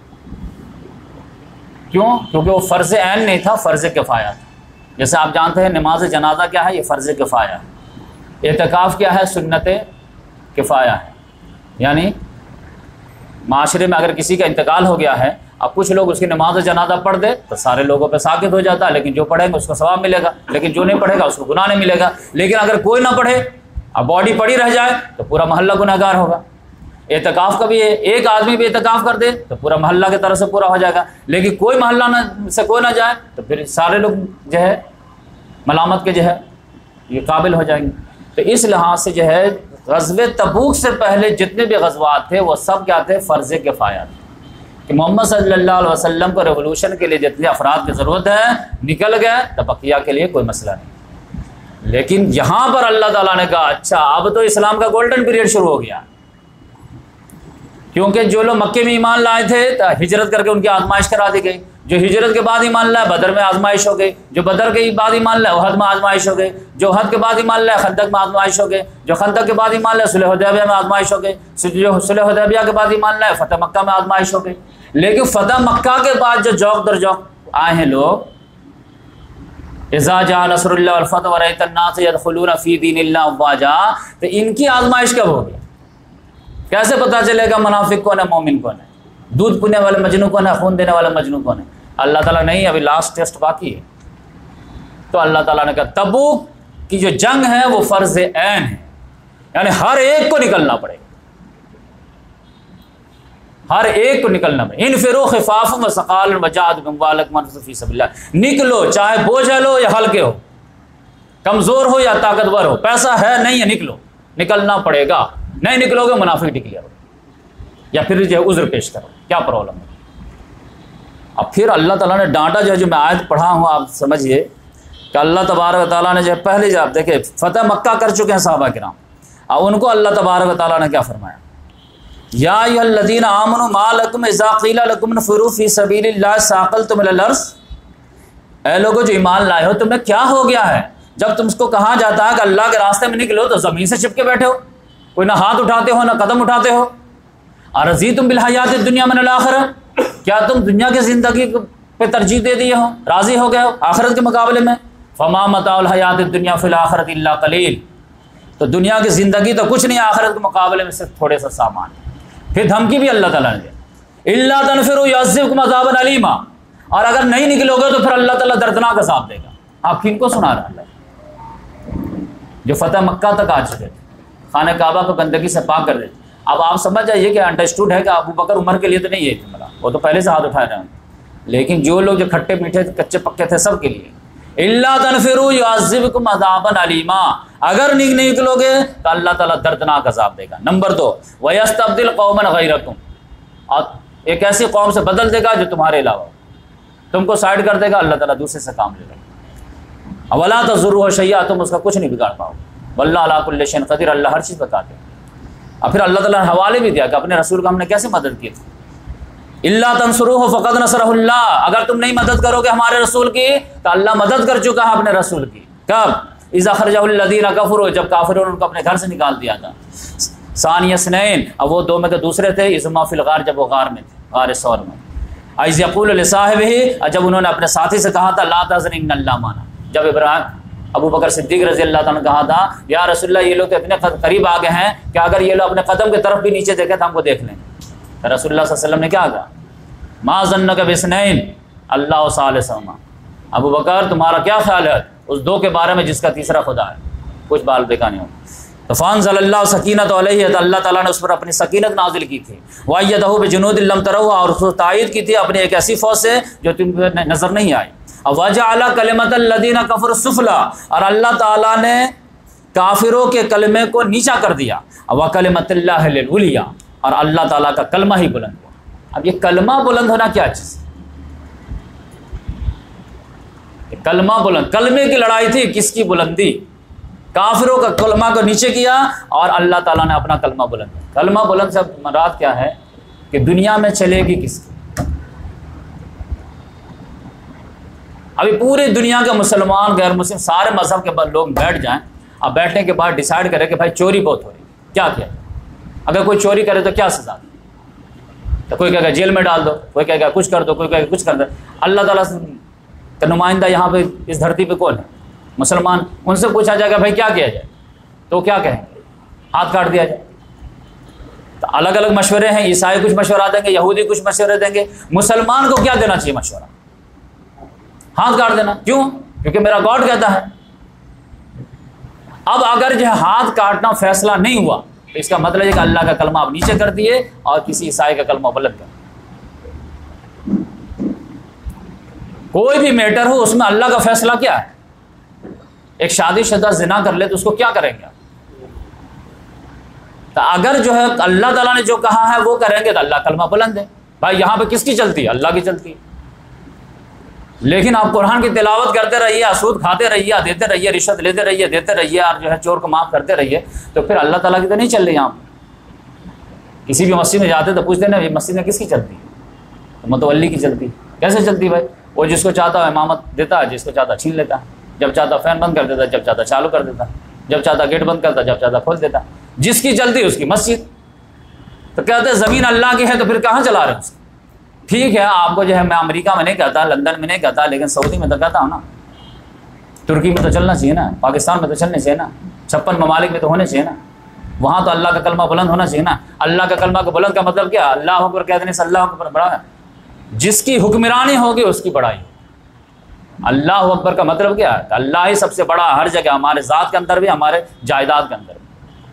क्यों? क्योंकि वो फ़र्ज़ ऐन नहीं था, फ़र्ज़ किफ़ाया था। जैसे आप जानते हैं नमाज जनाजा क्या है? ये फ़र्ज़ किफ़ाया है। एतिकाफ़ क्या है? सुन्नत किफ़ाया है। यानी माशरे में अगर किसी का इंतकाल हो गया है, अब कुछ लोग उसकी नमाज जनाजा पढ़ दे तो सारे लोगों पे साकित हो जाता है, लेकिन जो पढ़ेंगे उसको सवाब मिलेगा, लेकिन जो नहीं पढ़ेगा उसको गुनाह नहीं मिलेगा। लेकिन अगर कोई ना पढ़े, अब बॉडी पड़ी रह जाए तो पूरा मोहल्ला गुनाहगार होगा। एतकाफ का भी है, एक आदमी भी एतकाफ कर दे तो पूरा मोहल्ला की तरफ से पूरा हो जाएगा, लेकिन कोई मोहल्ला से कोई ना जाए तो फिर सारे लोग जो है मलामत के जो है ये काबिल हो जाएंगे। तो इस लिहाज से जो है ग़ज़वे तबूक से पहले जितने भी ग़ज़वात थे वो सब क्या थे, फ़र्ज़ किफ़ाया थे कि मोहम्मद सल्लल्लाहु अलैहि वसल्लम को रेवोल्यूशन के लिए जितने अफराद की ज़रूरत है निकल गए, तो बकिया के लिए कोई मसला नहीं। लेकिन यहाँ पर अल्लाह ताला ने कहा अच्छा अब तो इस्लाम का गोल्डन पीरियड शुरू हो गया, क्योंकि जो लोग मक्के में ईमान लाए थे तो हिजरत करके उनकी आजमाइश करा दी गई, जो हिजरत के बाद ईमान लाए बदर में आजमाइश हो गई, जो बदर के बाद ईमान लाए उहद में आजमाइश हो गई, जो उहद के बाद ईमान लाए खंदक में आजमाइश हो गई, जो खंदक के बाद ईमान लाए सुलह हुदैबिया में आजमाइश हो गई, जो सुलह हुदैबिया के बाद ईमान लाए फतह मक्का में आजमाइश हो गई। लेकिन फतह मक्का के बाद जो जौक दर जौक आए हैं लोग, इज़ा जा नसरुल्लाह वल फतह व रअयतन नास यदखुलूना फी दीनिल्लाह अफ़वाजा, तो इनकी आजमाइश कब होगी? कैसे पता चलेगा मुनाफिक कौन है मोमिन कौन है, दूध पीने वाले मजनू कौन है, खून देने वाला मजनू कौन है? अल्लाह ताला नहीं, अभी लास्ट टेस्ट बाकी है। तो अल्लाह ताला ने कहा तबूक की जो जंग है वो फ़र्ज़ ऐन है, यानी हर एक को निकलना पड़ेगा, हर एक को निकलना पड़ेगा। इनफिरू खिफ़ाफ़ व सक़ाल वजाहिदू बिअम्वालिकुम फ़ी सबिलिल्लाह, निकलो चाहे बोझल हो या हल्के हो, कमज़ोर हो या ताकतवर हो, पैसा है नहीं है निकलो, निकलना पड़ेगा, नहीं निकलोगे मुनाफिक डिक्लेयर हो या फिर जो उज़्र पेश करो, क्या प्रॉब्लम है। अब फिर अल्लाह ताला ने डांटा, जो मैं आयत पढ़ा हूँ आप समझिए कि अल्लाह तबारक व तआला ने जो पहले जब देखे फ़तह मक्का कर चुके हैं सहाबा किराम, अब उनको अल्लाह तबारक व तआला ने क्या फरमाया, या अय्युहल्लज़ीना आमनू मा लकुम इज़ा क़ीला लकुम इन्फ़िरू फ़ी सबीलिल्लाह साक़लतुम इलल अर्ज़, ऐ लोगो जो ईमान लाए हो तुम्हें क्या हो गया है जब तुमको कहा जाता है कि अल्लाह के रास्ते में निकलो तो ज़मीन से चिपके बैठे हो, कोई ना हाथ उठाते हो ना कदम उठाते हो। अरज़ीतुम बिल हयातिद दुनिया मिनल आखिरह, क्या तुम दुनिया की ज़िंदगी पे तरजीह दे दिए हो, राज़ी हो गए हो आखिरत के मुकाबले में? फ़मा मताउल हयातिद दुनिया फ़िल आखिरत इल्ला क़लील, तो दुनिया की ज़िंदगी तो कुछ नहीं, आखिरत के मुकाबले में सिर्फ थोड़े सा सामान। फिर धमकी भी अल्लाह ताला ने दी, इल्ला तनफ़िरू युअज़्ज़िबकुम अज़ाबन अलीमा, और अगर नहीं निकलोगे तो फिर अल्लाह ताला दर्दनाक अज़ाब देगा। आप किनको सुना रहा है? जो फ़तह मक्का तक आ चुके थे, खाने काबा को गंदगी से पाक कर देते। अब आप समझ जाइए कि अंडरस्टूड है कि अबू बकर उमर के लिए तो नहीं है जुमला, वो तो पहले से हाथ उठाए रहे हैं, लेकिन जो लोग जो खट्टे मीठे कच्चे पक्के थे सबके लिए, इल्ला तनफ़िरू युअज़्ज़िबकुम अज़ाबन अलीमा, अगर नहीं निकलोगे तो अल्लाह ताला दर्दनाक अज़ाब देगा। नंबर 2, वयस्तब्दिल कौमन गैरकुम, और एक ऐसी कौम से बदल देगा जो तुम्हारे अलावा, तुमको साइड कर देगा, अल्लाह ताला दूसरे से काम लेगा। वला तज़ुर्रुहु शैआ, तुम उसका कुछ नहीं बिगाड़ पाओगे, वल्लाहु अला कुल्लि शैइन क़दीर, अल्लाह हर चीज़ बताते हैं। और फिर अल्लाह ताला ने हवाले भी दिया कि अपने रसूल को हमने कैसे मदद की थी, इल्ला तंसुरूहु फ़क़द नसरहुल्लाह, अगर तुम नहीं मदद करोगे हमारे रसूल की तो अल्लाह मदद कर चुका है अपने रसूल की। कब? इज़ा ख़रजहुल्लज़ीना कफ़रू, जब काफिरों ने उनको अपने घर से निकाल दिया था। सानिया स्नैन, अब वो दो में तो दूसरे थे, इज़मा फ़िल ग़ार, जब वो ग़ार में थे, ग़ार सौर में। इज़ यक़ूलु लिसाहिबिही, जब उन्होंने अपने साथी से कहा था ला तहज़न इन्नल्लाह माना, जब इब्राहिम अबू बकर सिद्दीक़ रज़ी अल्लाह तआला ने कहा था या रसूलल्लाह ये लोग तो इतने करीब आ गए हैं कि अगर ये लोग अपने कदम की तरफ भी नीचे देखें तो हमको देख लें। तो रसूलुल्लाह सल्लल्लाहु अलैहि वसल्लम ने क्या कहा, मा ज़न्नुका बिस्नैन अल्लाहु सालिसहुमा, अबू बकर तुम्हारा क्या ख्याल है उस दो के बारे में जिसका तीसरा खुदा है, कुछ बाल बेका नहीं हो। तो फ़अंज़लल्लाहु सकीनतहु अलैहि, तो अल्लाह ताला ने उस पर अपनी सकीनत नाजिल की थी, वअय्यदहु बिजुनूदिन लम तरौहा, और उसको तायद की थी अपनी एक ऐसी फौज से जो तुमको नज़र नहीं आई। वजअला कलिमतल लज़ीना कफ़रू सुफ़ला, और अल्लाह ताला ने काफिरों के कलमे को नीचा कर दिया, व कलिमतुल्लाहिल उलिया, और अल्लाह ताला का कलमा ही बुलंद हुआ। अब ये कलमा बुलंद होना क्या चीज़? कलमा बुलंद, कलमे की लड़ाई थी, किसकी बुलंदी? काफिरों का कलमा को नीचे किया और अल्लाह ताला ने अपना कलमा बुलंद। कलमा बुलंद से मुराद क्या है कि दुनिया में चलेगी किसकी? अभी पूरी दुनिया के मुसलमान गैर मुस्लिम सारे मजहब के लोग बैठ जाएं, अब बैठने के बाद डिसाइड करें कि भाई चोरी बहुत हो रही, क्या किया? अगर कोई चोरी करे तो क्या सजा? तो कोई कहेगा जेल में डाल दो, कोई कहेगा कुछ कर दो, कोई कहेगा कुछ कर दो। अल्लाह ताला का नुमाइंदा यहाँ पे इस धरती पे कौन है? मुसलमान। उनसे पूछा जाएगा भाई क्या किया जाए, तो क्या कहेंगे? हाथ काट दिया जाए। तो अलग अलग मशवरे हैं, ईसाई कुछ मशवरा देंगे, यहूदी कुछ मशवरे देंगे, मुसलमान को क्या देना चाहिए मशवरा? हाथ काट देना। क्यों? क्योंकि मेरा गॉड कहता है। अब अगर जो हाथ काटना फैसला नहीं हुआ तो इसका मतलब है कि अल्लाह का कलमा आप नीचे कर दिए और किसी ईसाई का कलमा बुलंद कर। कोई भी मैटर हो उसमें अल्लाह का फैसला क्या है। एक शादीशुदा जिना कर ले तो उसको क्या करेंगे? तो अगर जो है अल्लाह ताला ने जो कहा है वो करेंगे तो अल्लाह कलमा बुलंद है। भाई यहाँ पे किसकी चलती है? अल्लाह की चलती है। लेकिन आप कुरान की तिलावत करते रहिए, सूद खाते रहिए, देते रहिए, रिश्वत लेते रहिए, देते रहिए और जो है चोर को माफ़ करते रहिए, तो फिर अल्लाह ताला की तो नहीं चल रही। यहाँ किसी भी मस्जिद में जाते तो पूछते ना ये मस्जिद में किसकी चलती है? तो मुतवल्ली की चलती है। कैसे चलती है भाई? वो जिसको चाहता है इमामत देता है, जिसको चाहता छीन लेता है, जब चाहता फैन बंद कर देता है, जब चाहता चालू कर देता है, जब चाहता गेट बंद करता, जब चाहता खोल देता। जिसकी चलती उसकी मस्जिद। तो कहते हैं ज़मीन अल्लाह की है तो फिर कहाँ चला रहे उसको? ठीक है, आपको जो है मैं अमेरिका में नहीं कहता, लंदन में नहीं कहता, लेकिन सऊदी में तो कहता हूँ ना, तुर्की में तो चलना चाहिए ना, पाकिस्तान में तो चलने चाहिए ना, 56 ममालिक में तो होने चाहिए ना। वहाँ तो अल्लाह का कलमा बुलंद होना चाहिए ना। अल्लाह का कलमा का बुलंद का मतलब क्या? अल्लाह अकबर कह देने से अल्लाह अकबर बड़ा है। जिसकी हुक्मरानी होगी उसकी बड़ाई। अल्लाह अकबर का मतलब क्या है? अल्लाह ही सबसे बड़ा हर जगह, हमारे ज़ात के अंदर भी, हमारे जायदाद के अंदर भी।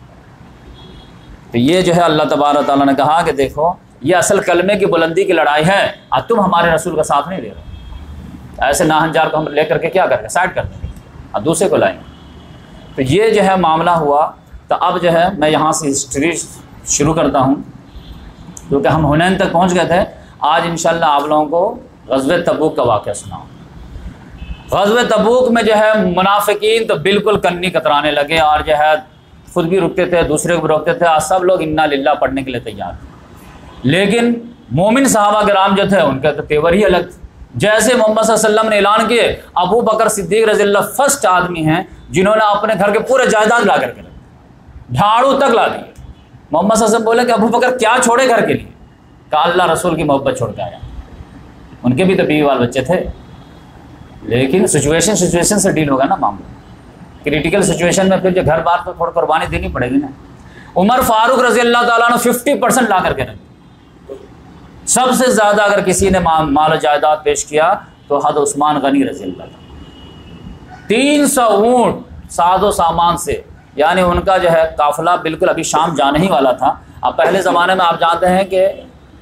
तो ये जो है अल्लाह तबारक ताला ने कहा कि देखो ये असल कलमे की बुलंदी की लड़ाई है और तुम हमारे रसूल का साथ नहीं दे रहे। ऐसे नाहंजार को हम लेकर के क्या करेंगे? साइड कर देंगे और दूसरे को लाएंगे। तो ये जो है मामला हुआ। तो अब जो है मैं यहाँ से हिस्ट्री शुरू करता हूँ, क्योंकि हम हुनैन तक पहुँच गए थे। आज इंशाल्लाह आप लोगों को ग़ज़वे तबूक का वाक़या सुनाऊँ। ग़ज़वे तबूक में जो है मुनाफिकीन तो बिल्कुल कन्नी कतराने लगे और जो है खुद भी रुकते थे, दूसरे को भी रोकते थे और सब लोग इन्ना लिल्लाह पढ़ने के लिए तैयार थे। लेकिन मोमिन सहाबा किराम जो थे उनका तो तेवर ही अलग थे। जैसे मोहम्मद सल्लल्लाहु अलैहि वसल्लम ने ऐलान किए, अबू बकर सिद्दीक रज़ियल्लाहु फर्स्ट आदमी हैं जिन्होंने अपने घर के पूरे जायदाद ला करके रखे, झाड़ू तक ला दिए। मोहम्मद सल्लल्लाहु अलैहि वसल्लम बोले कि अबू बकर क्या छोड़े घर के लिए? कहा अल्लाह रसूल की मोहब्बत छोड़ के आया। उनके भी तो बीवी बाल बच्चे थे, लेकिन सिचुएशन से डील होगा ना मामला। क्रिटिकल सिचुएशन में फिर जो घर बार तो थोड़ी कुर्बानी देनी पड़ेगी ना। उमर फारूक रज़ियल्लाहु ताला ने 50% ला करके रखे। सबसे ज़्यादा अगर किसी ने माल जायदाद पेश किया तो हद उस्मान गनी रज़ियल्लाहु ताला, 300 ऊँट सादो सामान से, यानी उनका जो है काफिला बिल्कुल अभी शाम जाने ही वाला था। अब पहले ज़माने में आप जानते हैं कि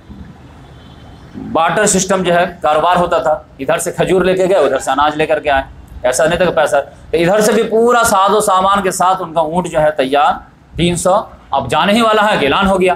बार्टर सिस्टम जो है कारोबार होता था। इधर से खजूर लेके गए, उधर से अनाज लेकर के आए, ऐसा नहीं था कि पैसा। तो इधर से भी पूरा सादो सामान के साथ उनका ऊँट जो है तैयार 300, अब जाने ही वाला है कि ऐलान हो गया।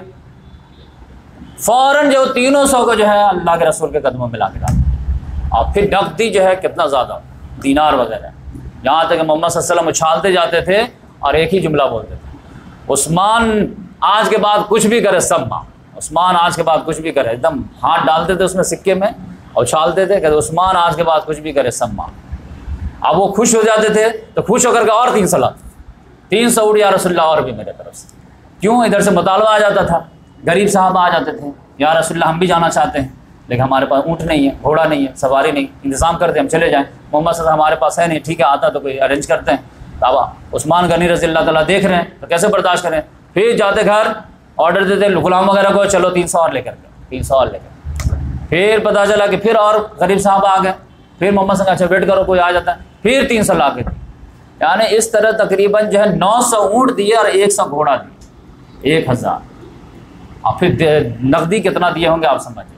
फ़ौरन जो 300 को जो है अल्लाह के रसूल के कदमों में ला के डाला। और फिर नकदी जो है कितना ज़्यादा, दीनार वगैरह, यहाँ तक कि मोहम्मद सल्लल्लाहु अलैहि वसल्लम उछालते जाते थे और एक ही जुमला बोलते थे, उस्मान आज के बाद कुछ भी करे सब माँ। उस्मान आज के बाद कुछ भी करे, एकदम हाथ डालते थे उसमें सिक्के में और उछालते थे, कहते उस्मान आज के बाद कुछ भी करे सब माँ। अब वो खुश हो जाते थे तो खुश होकर के और 300 लाते, 300 ऊँट या रसूलल्लाह और भी मेरे तरफ से। क्यों? इधर से मुतालबा आ जाता था, गरीब साहब आ जाते थे, या रसूलल्लाह हम भी जाना चाहते हैं लेकिन हमारे पास ऊँट नहीं है, घोड़ा नहीं है, सवारी नहीं, इंतज़ाम करते हम चले जाएँ। मोहम्मद सल्लल्लाहु हमारे पास है नहीं, ठीक है आता तो कोई अरेंज करते हैं। तो अब उस्मान गनी रज़ियल्लाहु ताला देख रहे हैं तो कैसे बर्दाश्त करें। फिर जाते घर ऑर्डर देते गुलाम वगैरह को, चलो 300 और लेकर के, 300 और लेकर। फिर पता चला कि फिर और गरीब साहब आ गए, फिर मोहम्मद सल्लल्लाहु अच्छा वेट करो कोई आ जाता है, फिर 300 ला के। यानी इस तरह तकरीबन जो है 900 ऊँट दिए और 100 घोड़ा दिए, 1000। और फिर नकदी कितना दिए होंगे आप समझिए।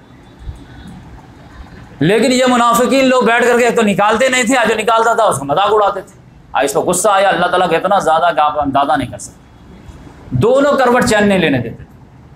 लेकिन ये मुनाफिकीन लोग बैठ करके तो निकालते नहीं थे, जो निकालता था उसको मजाक उड़ाते थे। इसको गुस्सा आया अल्लाह ताला को इतना ज़्यादा कि आप अंदाजा नहीं कर सकते। दोनों करवट चैन नहीं लेने देते थे।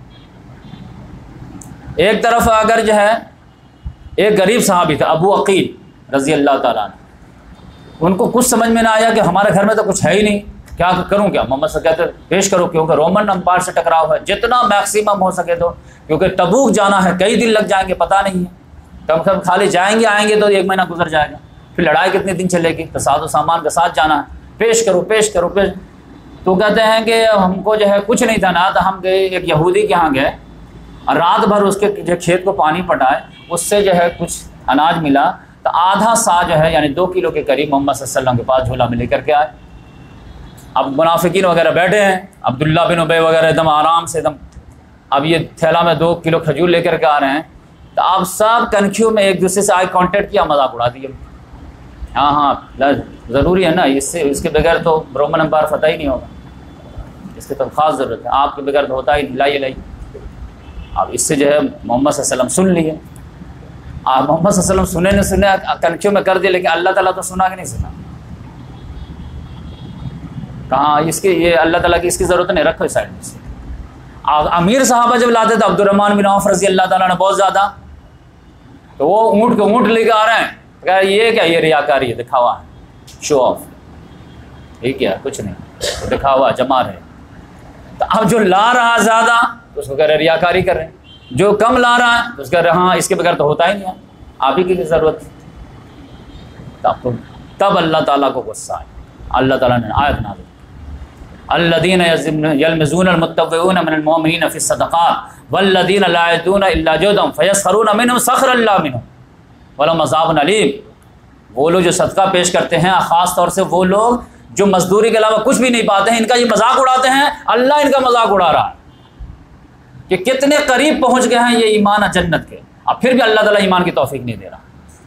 एक तरफ अगर जो है एक गरीब साहबी था अबू अकील रज़ियल्लाहु ताला अन्हु, उनको कुछ समझ में ना आया कि हमारे घर में तो कुछ है ही नहीं, क्या करूं क्या? मोहम्मद से कहते पेश करो, क्योंकि रोमन अम्पायर से टकराव है, जितना मैक्सिमम हो सके तो, क्योंकि तबूक जाना है, कई दिन लग जाएंगे पता नहीं है, कम कम खाली जाएंगे आएंगे तो 1 महीना गुजर जाएगा, फिर लड़ाई कितने दिन चलेगी, तो सादो सामान के साथ जाना है, पेश करो पेश करो पेश। तो कहते हैं कि हमको जो है कुछ नहीं था ना, तो हम गए एक यहूदी के यहाँ गए और रात भर उसके जो खेत को पानी पटाए, उससे जो है कुछ अनाज मिला, तो आधा सा जो है यानी 2 किलो के करीब मोहम्मद सल्लल्लाहु अलैहि वसल्लम के पास झोला में लेकर के आए। अब मुनाफिकीन वगैरह बैठे हैं, अब्दुल्ला बिन उबय वगैरह एकदम आराम से एकदम, अब ये थैला में 2 किलो खजूर लेकर के आ रहे हैं, तो आप सब कनखियों में एक दूसरे से आई कांटेक्ट किया, मजाक उड़ा दिए। हाँ ज़रूरी है ना, इससे इसके बगैर तो रोमन अम्पायर फतह ही नहीं होगा। इसकी तो ख़ास ज़रूरत है, आपके बगैर तो होता ही लाई लाई। अब इससे जो है मोहम्मद सल्लल्लाहु अलैहि वसल्लम सुन लिए, आप मोहम्मद सल्लल्लाहु अलैहि वसल्लम सुने न सुने कनखियों में कर दिए, लेकिन अल्लाह ताला तो सुना कि नहीं सुना। कहाँ इसके ये अल्लाह ताला की इसकी ज़रूरत नहीं, रखो इस साइड में से। अमीर साहबा जब लाते थे अब्दुर्रहमान बिन औफ रज़ी अल्लाह ताला ने बहुत ज़्यादा, तो वो ऊँट के ऊँट लेके आ रहे हैं, कह ये क्या, ये रियाकारी है, दिखावा है, शो ऑफ, ये क्या कुछ नहीं, तो दिखावा जमा रहे। तो अब जो ला रहा है ज़्यादा तो उसको कह रहे रियाकारी कर रहे हैं, जो कम ला रहा है तो उसका रहे हाँ इसके बगैर तो होता ही नहीं है, आप ही की ज़रूरत है। तब अल्लाह ताला को गुस्सा है, अल्लाह ताला ने आयत नाज़िल अल्लज़ीना यल्मिज़ून अल-मुत्तव्विऊन मिनल मुमिनीन फ़ी सदक़ात वल्लज़ीना ला यअतूना इल्ला जुहदन फ़यस्ख़रूना मिनहुम सख़रल्लाहु मिनहुम वलहुम अज़ाबुन अलीम। वो लोग जो सदका पेश करते हैं, ख़ास तौर से वो लोग जो मजदूरी के अलावा कुछ भी नहीं पाते हैं, इनका ये मजाक उड़ाते हैं, अल्लाह इनका मजाक उड़ा रहा है कि कितने करीब पहुँच गए हैं ये ईमान जन्नत के, अब फिर भी अल्लाह ताला ईमान की तौफीक नहीं दे रहा।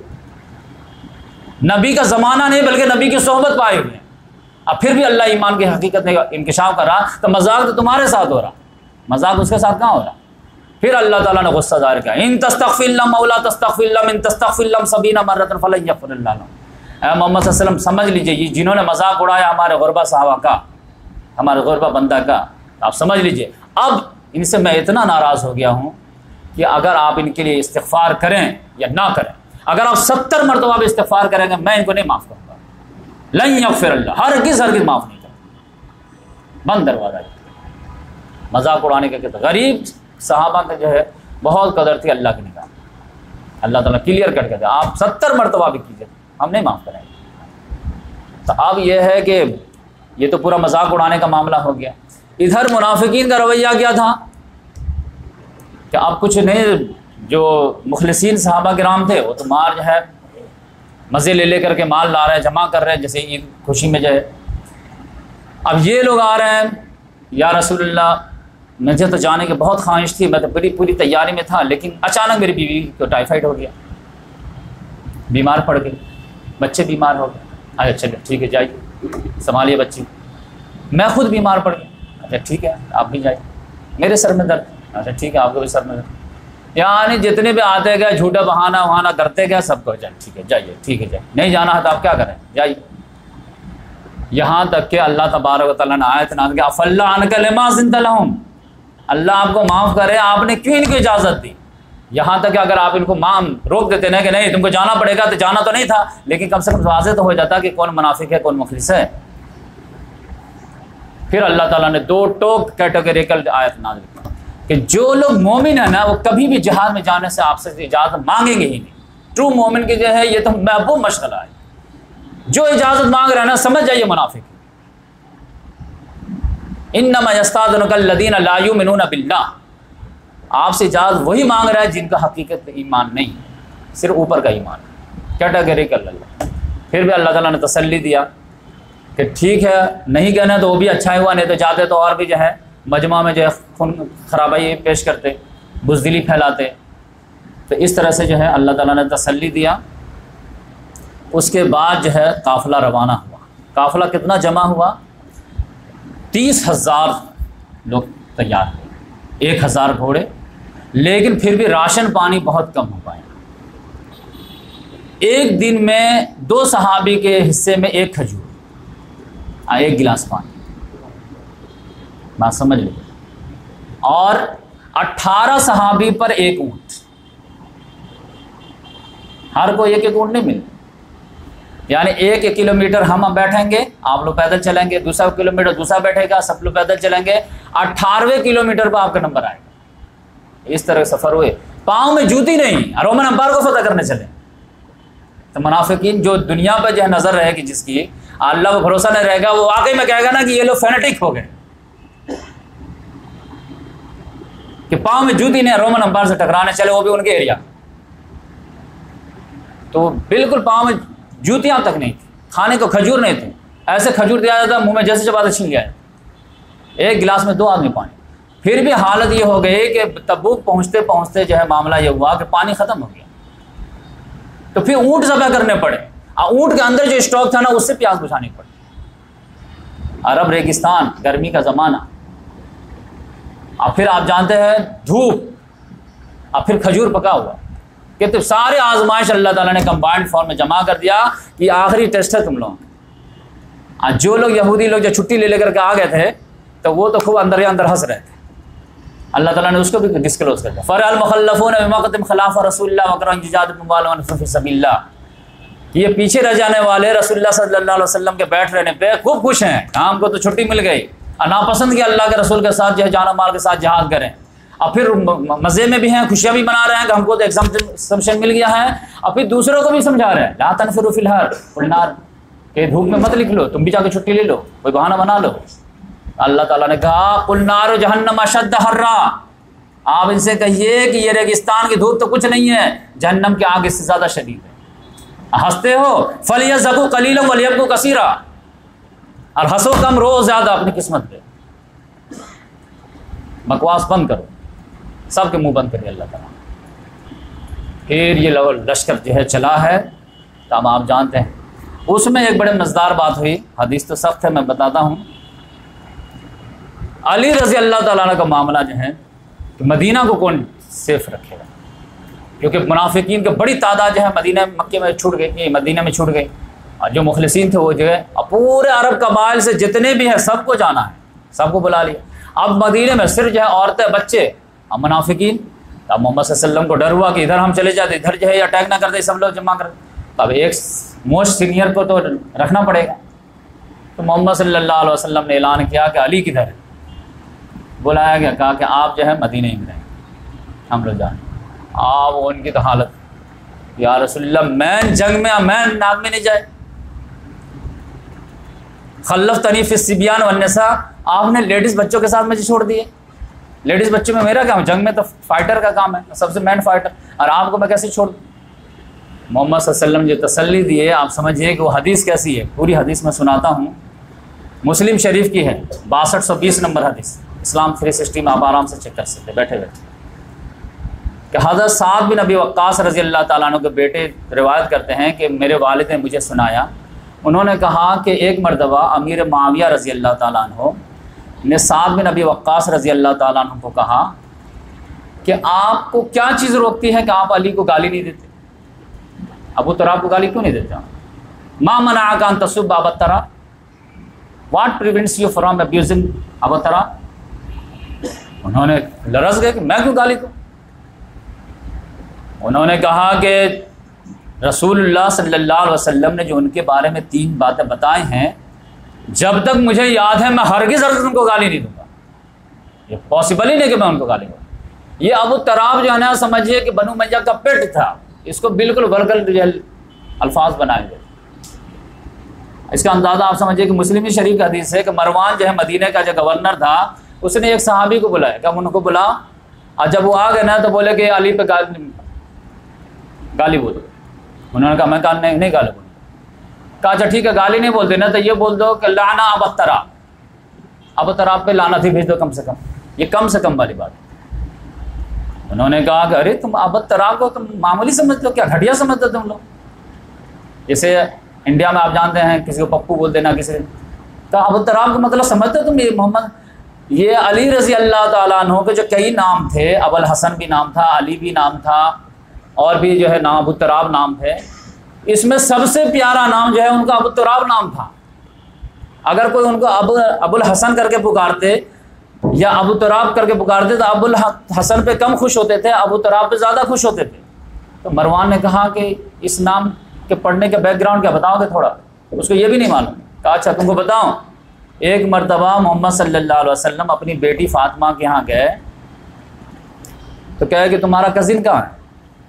नबी का ज़माना नहीं बल्कि नबी की सोहबत पाए हुए हैं, अब फिर भी अल्लाह ईमान की हकीकत में इंकिशाफ कर रहा, तो मजाक तो तुम्हारे साथ हो रहा, मजाक उसके साथ कहाँ हो रहा। फिर अल्लाह ताला ने गुस्सा ज़ाहिर किया, इन तस्तग़फिर लहुम औ ला तस्तग़फिर लहुम इन तस्तग़फिर लहुम 70 मर्रतन फलन यग़फ़िरिल्लाहु लहुम। ऐ मोहम्मद सल्लल्लाहु अलैहि वसल्लम समझ लीजिए, ये जिन्होंने मजाक उड़ाया हमारे गुरबा साहबा का, हमारे गुरबा बंदा का, आप समझ लीजिए अब इनसे मैं इतना नाराज़ हो गया हूँ कि अगर आप इनके लिए इस्तिग़फ़ार करें या ना करें, अगर आप 70 मरतबा भी इस्तिग़फ़ार करेंगे मैं इनको नहीं माफ़ करूँगा, लन यग़फ़िरल्लाह, हरगिज़ माफ़ नहीं करूँगा। बंद दरवाज़ा। मजाक उड़ाने के कहते गरीब सहाबा का जो है बहुत कदर थी अल्लाह की निगाह, अल्लाह ताला क्लियर करके दे, आप 70 मरतबा भी कीजिए हम नहीं माफ़ करेंगे। तो अब यह है कि ये तो पूरा मजाक उड़ाने का मामला हो गया। इधर मुनाफिकीन का रवैया क्या था कि अब कुछ नहीं, जो मुखलिसीन सहाबा किराम थे वो तो मार जो है मज़े ले लेकर के माल ला रहे हैं, जमा कर रहे हैं, जैसे ईद खुशी में जो है। अब ये लोग आ रहे हैं, या रसूलुल्लाह मुझे तो जाने की बहुत ख्वाहिश थी, मैं तो पूरी तैयारी में था, लेकिन अचानक मेरी बीवी को टाइफाइड हो गया, बीमार पड़ गई, बच्चे बीमार हो गए। अच्छा चलिए ठीक है जाइए संभालिए बच्ची, मैं खुद बीमार पड़ गया, अच्छा ठीक है आप भी जाइए, मेरे सर में दर्द, अच्छा ठीक है आपको भी सर में दर्द, यानी जितने भी आते गए झूठा बहाना वहाना करते गए सबको, जाए ठीक है जाइए, ठीक है जाइए, नहीं जाना है तो आप क्या करें जाइए। यहाँ तक कि अल्लाह तबारक व तआला ने आयत नाज़िल की अफ़ल्ला अनका लिमा ज़िनत लहुम, अल्लाह आपको माफ़ करे, आपने क्यों इनको इजाज़त दी। यहाँ तक कि अगर आप इनको रोक देते ना कि नहीं तुमको जाना पड़ेगा, तो जाना तो नहीं था, लेकिन कम से कम वाज़ेह तो हो जाता कि कौन मुनाफिक है कौन मुखलिस है। फिर अल्लाह ताला ने 2 टोक कैटेगरिकल आयत नाज़िल की कि जो लोग मोमिन है ना वो कभी भी जिहाद में जाने से आपसे इजाज़त मांगेंगे ही नहीं। ट्रू मोमिन की जो है ये तो महबूब मशगला है, जो इजाज़त मांग रहा है ना समझ जाइए मुनाफिक। इन्नमा यस्ताज़िनुका अल्लज़ीना ला युमिनूना बिल्लाह, आपसे इजाज़त वही मांग रहा है जिनका हकीकत में ईमान नहीं, सिर्फ ऊपर का ईमान, कैटेगरिकल अल्लाह। फिर भी अल्लाह ताला ने तसल्ली दिया कि ठीक है नहीं कहना तो वो भी अच्छा ही हुआ, नहीं तो जाते तो और भी जो है मजमा में जो है खून खराबाई पेश करते, बुज़दिली फैलाते। तो इस तरह से जो है अल्लाह ताला ने तसल्ली दिया। उसके बाद जो है काफ़िला रवाना हुआ। काफ़िला कितना जमा हुआ, 30,000 लोग तैयार हुए, 1,000 घोड़े, लेकिन फिर भी राशन पानी बहुत कम हो पाया। एक दिन में 2 सहाबी के हिस्से में 1 खजूर, 1 गिलास पानी, बात समझ लीजिए, और 18 सहाबी पर 1 ऊँट, हर को 1-1 ऊँट नहीं मिले, यानी 1 किलोमीटर हम बैठेंगे, आप लोग पैदल चलेंगे, दूसरा किलोमीटर दूसरा बैठेगा, सब लोग पैदल चलेंगे, 18वें किलोमीटर पर आपका नंबर आएगा। इस तरह सफ़र हुए, पाँव में जूती नहीं, रोमन अम्पायर को फतह करने चले। तो मुनाफिकीन जो दुनिया पर जो है नज़र रहेगी जिसकी, अल्लाह पर भरोसा नहीं रहेगा, वो वाकई में कहेगा ना कि ये लोग फैनेटिक हो गए कि पाँव में जूती नहीं, रोमन अम्पायर से टकराने चले, वो भी उनके एरिया। तो बिल्कुल पाँव में जूतियाँ तक नहीं थी, खाने को खजूर नहीं थे, ऐसे खजूर दिया जाता मुंह में जैसे चबाते छीन गया, 1 गिलास में 2 आदमी पानी। फिर भी हालत ये हो गई कि तबूक पहुँचते पहुँचते जो है मामला ये हुआ कि पानी ख़त्म हो गया, तो फिर ऊँट ज़बह करने पड़े, और ऊँट के अंदर जो स्टॉक था ना उससे प्यास बुझानी पड़ी। अरब रेगिस्तान, गर्मी का ज़माना, और फिर आप जानते हैं धूप, और फिर खजूर पका हुआ, कि तो सारे आजमाइश अल्लाह ताला ने कंबाइंड फॉर्म में जमा कर दिया कि आखिरी टेस्ट है तुम लोग। आज जो लोग यहूदी लोग जो छुट्टी ले लेकर के आ गए थे तो वो तो खूब अंदर ही अंदर हंस रहे थे। अल्लाह ताला ने उसको भी डिस्क्लोज कर दिया। फरअल मुखल्लफून बिमक़दम खिलाफ रसूलुल्लाह वकरन जिजाद मुबालन फी सबीलिल्लाह, ये पीछे रह जाने वाले रसूलुल्लाह सल्लल्लाहु अलैहि वसल्लम के बैठ रहने पे खूब खुश हैं, हमको तो छुट्टी मिल गई, और नापसंद कि अल्लाह के रसूल के साथ जो है जान माल के साथ जहाद करें, और फिर मज़े में भी हैं, खुशियाँ भी मना रहे हैं कि हमको तो एग्जाम्पशन मिल गया है, और फिर दूसरों को भी समझा रहे हैं ला तनफिरू फिल हर वल नार, कि धूप में मत निकलो, तुम भी जाकर छुट्टी ले लो, कोई बहाना बना लो। अल्लाह ताला ने कहा कुल नार जहन्नम अशद्द हर्रा, आप इनसे कहिए कि ये रेगिस्तान की धूप तो कुछ नहीं है, जहन्नम की आग इससे ज़्यादा शदीद है। हंसते हो फलियज़कू कलीलन वलियबकू कसीरा, और हंसो कम रो ज़्यादा अपनी किस्मत पे। बकवास बंद करो, सबके मुंह बंद करिए अल्लाह ताला। फिर ये लश्कर जो है चला है, तो अब आप जानते हैं उसमें एक बड़े मज़ेदार बात हुई, हदीस तो सख्त है मैं बताता हूँ। अली रज़ी अल्लाह ताला अन्हु का मामला जो है कि मदीना को कौन सेफ रखेगा, क्योंकि मुनाफिकीन की बड़ी तादाद जो है मदीना मक्के में छूट गई, मदीना में छूट गई, और जो मुखलिसीन थे वो जो है पूरे अरब कबाइल से जितने भी हैं सबको जाना है, सबको बुला लिया। अब मदीने में सिर्फ जो है औरतें बच्चे और मुनाफिकीन। अब मोहम्मद सल्लल्लाहु अलैहि वसल्लम को डर हुआ कि इधर हम चले जाते, इधर जो है अटैक ना कर दे, सब लोग जमा कर। तब एक मोस्ट सीनियर को तो रखना पड़ेगा, तो मोहम्मद सल्लल्लाहु अलैहि वसल्लम ने ऐलान किया कि अली किधर है, बुलाया गया, कहा कि आप जो है मदीने में रहें, हम लोग जाएँ। आप उनकी तो हालत, या रसूलल्लाह मैन जंग में मैन नाग में नहीं जाए, खल्लफ तनी फिस सिबियान वन्निसा, आपने लेडीज़ बच्चों के साथ मुझे छोड़ दिए, लेडीज़ बच्चों में मेरा काम, जंग में तो फाइटर का काम है, सबसे मैन फाइटर, और आपको मैं कैसे छोड़ दूँ। मोहम्मद सल्लल्लाहु अलैहि वसल्लम जो तसल्ली दिए, आप समझिए कि वो हदीस कैसी है, पूरी हदीस मैं सुनाता हूँ। मुस्लिम शरीफ की है 6220 नंबर हदीस, इस्लाम 360 में आप आराम से चेक कर सकते बैठे बैठे, कि हज़रत साद बिन नबी वक्कास रज़ी अल्लाह ताला अन्हु के बेटे रिवायत करते हैं कि मेरे वालिद ने मुझे सुनाया, उन्होंने कहा कि एक मरतबा अमीर माविया रज़ी अल्लाह ताला अन्हु ने साद बिन नबी वक्कास रज़ी अल्लाह ताला अन्हु को कहा कि आपको क्या चीज़ रोकती है कि आप अली को गाली नहीं देते, अबू तराब को गाली क्यों नहीं देते, मा मनाअका अन तसुब्ब अबा तराब, what prevents you from abusing अबा तराब। उन्होंने लरस गए कि मैं क्यों गाली दूँ। उन्होंने कहा कि रसूलुल्लाह सल्लल्लाहु अलैहि वसल्लम ने जो उनके बारे में 3 बातें बताई हैं, जब तक मुझे याद है मैं हरगिज़ उनको गाली नहीं दूंगा, ये पॉसिबल ही नहीं कि मैं उनको गाली दूँ। ये अबू तराब जो है ना, समझिए कि बनु उमय्या का पेट था, इसको बिल्कुल वल्गर अल्फाज बनाए गए। इसका अंदाज़ा आप समझिए कि मुस्लिम शरीफ का हदीस है कि मरवान जो है मदीने का जो गवर्नर था, उसने एक सहाबी को बुलाया, क्या उनको बुला, और जब वो आ गए ना तो बोले कि अली पे गाली बोलो। उन्होंने कहा मैं नहीं गाली बोलूँ। कहा अच्छा ठीक है, गाली नहीं बोलते ना तो ये बोल दो कि लाना अबू तराब, अबू तराब पे लाना थी भेज दो कम से कम, ये कम से कम वाली बात। उन्होंने कहा कि अरे तुम अबू तराब को तुम मामूली समझते हो क्या, घटिया समझते हो तुम लोग। जैसे इंडिया में आप जानते हैं किसी को पप्पू बोल देना, किसी तो अबू तराब का मतलब समझते हो तुम। ये मोहम्मद, ये अली रज़ी अल्लाह ताला अन्हु के जो कई नाम थे, अबुल हसन भी नाम था, अली भी नाम था, और भी जो है नाम अबू तराब नाम थे, इसमें सबसे प्यारा नाम जो है उनका अबू तराब नाम था। अगर कोई उनको अबुल हसन करके पुकारते या अबू तराब करके पुकारते तो अबुल हसन पे कम खुश होते थे, अबू तराब पे ज़्यादा खुश होते थे। तो मरवान ने कहा कि इस नाम के पढ़ने के बैकग्राउंड क्या बताओगे थोड़ा, उसको ये भी नहीं मालूम। कहा अच्छा तुमको बताऊँ। एक मरतबा मोहम्मद सल्लल्लाहु अलैहि वसल्लम अपनी बेटी फातिमा के यहाँ गए, तो कहे कि तुम्हारा कज़िन कहाँ है।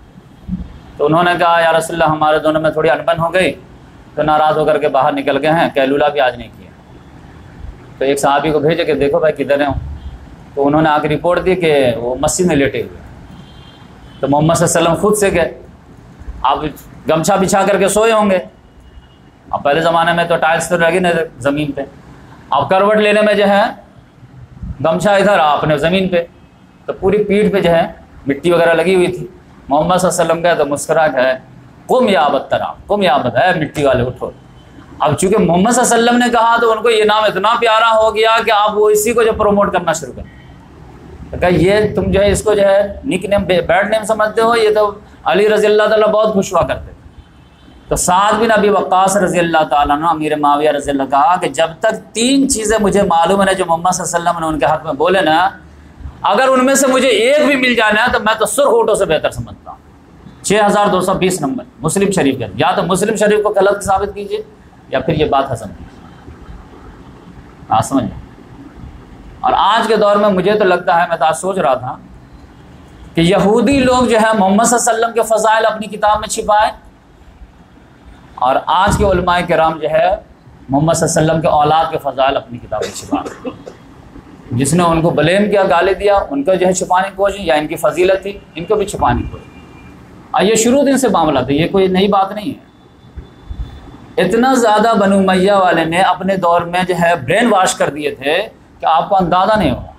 तो उन्होंने कहा या रसूलल्लाह हमारे दोनों में थोड़ी अनबन हो गई, तो नाराज़ होकर के बाहर निकल गए हैं, कैलूला भी आज नहीं किया। तो एक सहाबी को भेजे कि देखो भाई किधर हैं। तो उन्होंने आके रिपोर्ट दी कि वो मस्जिद में लेटे हुए। तो मोहम्मद सल्लल्लाहु अलैहि वसल्लम खुद से गए, आप गमछा बिछा करके सोए होंगे। अब पहले ज़माने में तो टाइल्स तो लगी ना ज़मीन पे, अब करवट लेने में जो है गमछा इधर आपने ज़मीन पे, तो पूरी पीठ पे जो है मिट्टी वगैरह लगी हुई थी। मोहम्मद सल्लल्लाहु अलैहि वसल्लम का तो मुस्कुरा है, कुम या अबू तराब, कुम या अबू तराब, मिट्टी वाले उठो। अब चूंकि मोहम्मद सल्लल्लाहु अलैहि वसल्लम ने कहा तो उनको ये नाम इतना प्यारा हो गया कि आप वो इसी को जो प्रमोट करना शुरू कर। तो कहा ये तुम जो है इसको जो है निक नेम बैड नेम समझते हो, ये तो अली रज़ी अल्लाह ताला बहुत खुश हुआ करते थे। तो साद बिन अबी वक्कास रज़ी अल्लाह ताला अन्हु अमीर माविया रज़ी अल्लाह कहा कि जब तक 3 चीज़ें मुझे मालूम है जो मोहम्मद सल्लल्लाहु अलैहि वसल्लम ने उनके हक़ में बोले ना, अगर उनमें से मुझे एक भी मिल जाना है तो मैं तो सुर्ख ऊँटों से बेहतर समझता हूँ। 6220 नंबर मुस्लिम शरीफ का। या तो मुस्लिम शरीफ को गलत साबित कीजिए या फिर ये बात हसन कीजिए। हाँ समझिए। और आज के दौर में मुझे तो लगता है, मैं तो आज सोच रहा था कि यहूदी लोग जो है मोहम्मद सल्लल्लाहु अलैहि वसल्लम के फ़ज़ाइल अपनी किताब में छिपाए, और आज के उलमाए किराम जो है मोहम्मद सल्लल्लाहु अलैहि वसल्लम के औलाद के फ़ज़ाइल अपनी किताब में छिपाए। जिसने उनको ब्लेम किया, गाली दिया, उनको जो है छुपाने की कोशिश, या इनकी फजीलत थी इनको भी छुपाने की कोशिश। और ये शुरू दिन से मामला था, ये कोई नई बात नहीं है। इतना ज़्यादा बनु उमय्या वाले ने अपने दौर में जो है ब्रेन वॉश कर दिए थे कि आपको अंदाज़ा नहीं होगा।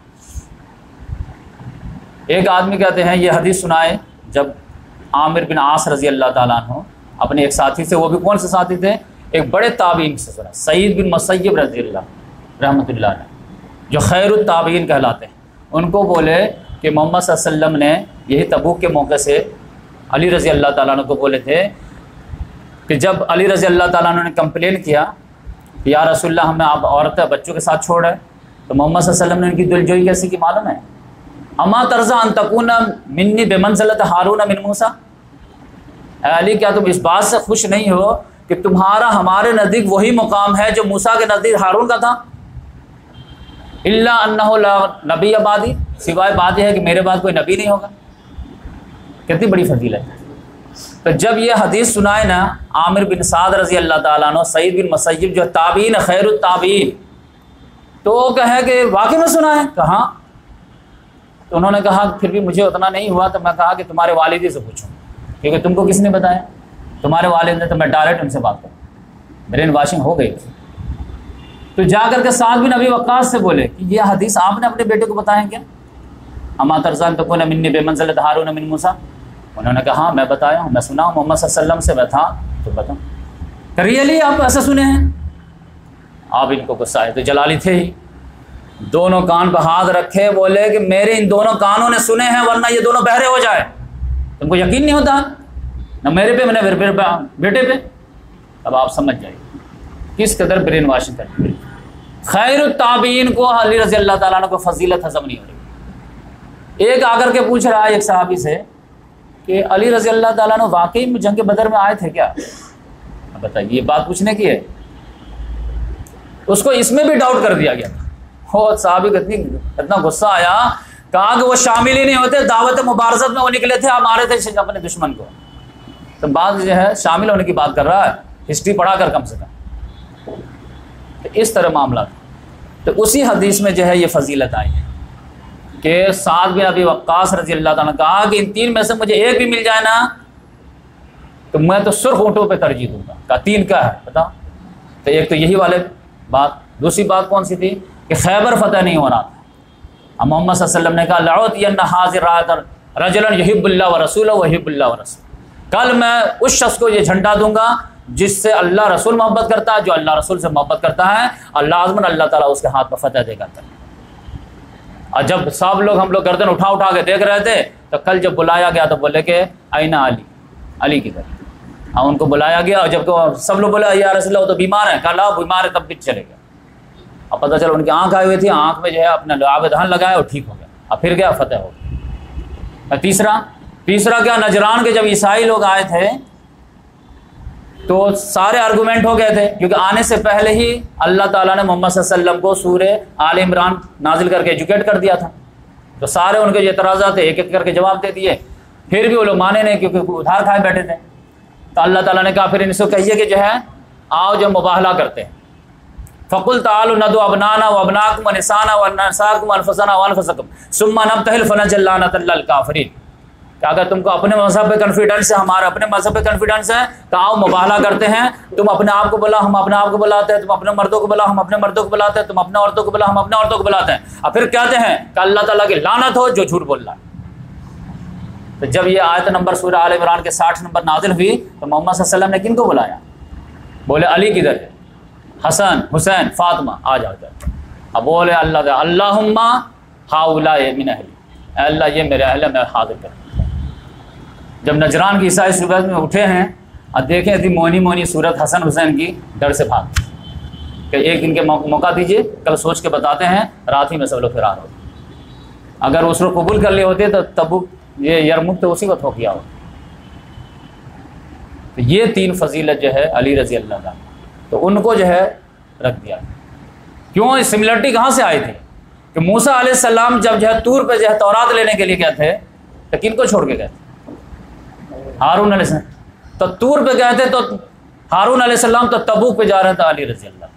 एक आदमी कहते हैं ये हदीस सुनाए जब आमिर बिन आस रज़ी अल्लाह ताला अन्हु अपने एक साथी से, वो भी कौन से साथी थे, एक बड़े ताबीन से सुना, सईद बिन मुसय्यब रज़ी अल्लाह रहमतुल्लाह अलैह, जो खैरुत ताबीन कहलाते हैं। उनको बोले कि मोहम्मद सल्लल्लाहु अलैहि वसल्लम ने यही तबूक के मौके से अली रज़ी अल्लाह ताला अन्हु को बोले थे कि जब अली रज़ी अल्लाह ताला अन्हु ने कंप्लेन किया कि या रसूलल्लाह हमें आप औरतें बच्चों के साथ छोड़ है, तो मोहम्मद सल्लल्लाहु अलैहि वसल्लम ने उनकी दिलजोई कैसी की मालूम है, अमा तर्ज़ा अन तकूना मिन्नी बेमंज़िलत हारून मिन मूसा, अली क्या तुम इस बात से खुश नहीं हो कि तुम्हारा हमारे नज़दीक वही मुकाम है जो मूसा के नज़दीक हारून का था। इल्ला अन्नहु ला नबी अबादी, सिवाय बात यह है कि मेरे बाद कोई नबी नहीं होगा। कितनी बड़ी फजीलत है। तो जब ये हदीस सुनाए ना आमिर बिन साद रज़ी अल्लाह ताला अन्हु, सईद बिन मुसय्यब जो ताबीन खैरुत ताबीन, तो कहे कि वाकई में सुना है, कहा। तो उन्होंने कहा फिर भी मुझे उतना नहीं हुआ, तो मैं कहा कि तुम्हारे वालिद से पूछूं, क्योंकि तुमको किसने बताया, तुम्हारे वालिद ने, तो मैं डायरेक्ट उनसे बात करूँ। ब्रेन वाशिंग हो गई थी। तो जाकर के साद बिन अबी वक्कास से बोले कि ये हदीस आपने अपने बेटे को बताया क्या, अमा तर्ज़ान तकूना मिन्नी बेमंज़िलत हारून मिन मूसा। उन्होंने कहा हाँ मैं बताया हूँ, मैं सुना हूँ, मोहम्मद सल्लल्लाहु अलैहि वसल्लम से मैं था, तो बताऊँ। रियली आप ऐसा सुने हैं? आप इनको गुस्सा है, तो जलाली थे ही, दोनों कान पर हाथ रखे, बोले कि मेरे इन दोनों कानों ने सुने हैं, वरना ये दोनों बहरे हो जाए। तुमको यकीन नहीं होता न मेरे पे, मैंने मेरे बेटे पे। अब आप समझ जाइए किस कदर ब्रेन वॉशिंग करती है। खैरुत ताबीन को अली रज़ी अल्लाह ताला अन्हु को फजीलत हज़म नहीं हो रही। एक आकर के पूछ रहा है एक सहाबी से कि अली रज़ी अल्लाह ताला अन्हु वाकई में जंग बदर में आए थे क्या? बताइए, ये बात पूछने की है। उसको इसमें भी डाउट कर दिया गया था। हो सहाबी को इतना गुस्सा आया, कहा कि वो शामिल ही नहीं होते, दावत मुबारज़त में वो निकले थे, आप मारे थे अपने दुश्मन को। तो बात जो है शामिल होने की बात कर रहा है, हिस्ट्री पढ़ा कर कम से कम। तो इस तरह मामला था। तो उसी हदीस में जो है ये फजीलत आई है कि साद बिन अबी वक्कास रज़ी अल्लाह ताला ने कहा कि इन 3 में से मुझे एक भी मिल जाए ना, तो मैं तो सुर्ख ऊँटों पे तरजीह दूंगा। कहा 3 का है बता। तो एक तो यही वाले बात, दूसरी बात कौन सी थी कि खैबर फतह नहीं हो रहा था। अब मोहम्मद सल्लल्लाहु अलैहि वसल्लम ने कहा लअउतियन्ना हाज़िर रजुलन युहिब्बुल्लाह व रसूलहु व युहिब्बुल्लाह व रसूलहु, कल मैं उस शख्स को ये झंडा दूंगा जिससे अल्लाह रसूल मोहब्बत करता है, जो अल्लाह रसूल से मोहब्बत करता है, अल्लाह अल्लाह ताला उसके हाथ पर फतह देगा। और जब सब लोग हम लोग गर्दन उठा उठा के देख रहे थे, तो कल जब बुलाया गया तो बोले कि आईना अली, अली किधर? हाँ उनको बुलाया गया, और जब सब लोग बोले या रसूल अल्लाह तो बीमार है, कहा बीमार है, तब भी चले गया। अब पता चला उनकी आँख आई हुई थी, आँख में जो है अपना आवेदन लगाया और ठीक हो गया, अब फिर गया फतेह हो गया। तीसरा क्या, नजरान के जब ईसाई लोग आए थे तो सारे आर्गूमेंट हो गए थे, क्योंकि आने से पहले ही अल्लाह ताला ने मोहम्मद सल्लल्लाहु अलैहि वसल्लम को सूरह आल इमरान नाजिल करके एजुकेट कर दिया था। तो सारे उनके जो एतराज़ात थे एक एक करके जवाब दे दिए, फिर भी वो लोग माने नहीं, क्योंकि उधार खाए बैठे थे। तो अल्लाह ताला ने कहा फिर इनसे कहिए कि जो है आओ जो मुबाहला करते हैं, फ़कुल तालू नदु अबनाना व अबनाकुम व निसाना व निसाकुम व अनफुसना व अनफुसकुम सुम्मा नब्तहिल फनजअल लानतल्लिल काफिरीन। कि अगर तुमको अपने मज़हब पे कॉन्फिडेंस है, हमारा अपने मज़हब पे कॉन्फिडेंस है, तो आओ मुबाहला करते हैं। तुम अपने आप को बुला, हम अपने आप को बुलाते हैं, तुम अपने मर्दों को बुला, हम अपने मर्दों को बुलाते हैं, तुम अपने औरतों को बुला, हम अपने औरतों को बुलाते हैं। और फिर कहते हैं कि अल्लाह ताला की लानत हो जो झूठ बोल रहा है। तो जब ये आयत नंबर सूरह आल इमरान के 60 नंबर नाजिल हुई, तो मोहम्मद सल्लल्लाहु अलैहि वसल्लम ने किनको बुलाया? बोले अली किधर है? हसन, हुसैन, फातिमा आ जाओ। अब बोले अल्लाहुम्मा हाउला मिन अहली, अल्लाह ये मेरे अहल मैं हाजिर कर। जब नजरान की ईसाई सूरत में उठे हैं और देखें थी मोनी मोनी सूरत हसन हुसैन की, डर से भाग कि एक दिन के मौका दीजिए, कल सोच के बताते हैं, रात ही में सब लोग फरार हो। अगर उसको कबूल कर लिए होते तो तबुक ये यरमुक तो उसी वक्त हो गया हो। तो ये 3 फजीलत जो है अली रजी अल्लाह का, तो उनको जो है रख दिया। क्यों सिमिलरिटी कहाँ से आई थी कि मूसा अलैहिस्सलाम जब जो है तूर पे जो है तौरात लेने के लिए गए थे तो किनको छोड़ के गए थे? हारून अलैहिस्सलाम। तो तूर पे गए थे तो हारून अलैहिस्सलाम तो तबूक पे जा रहे थे अली रजी अल्लाह।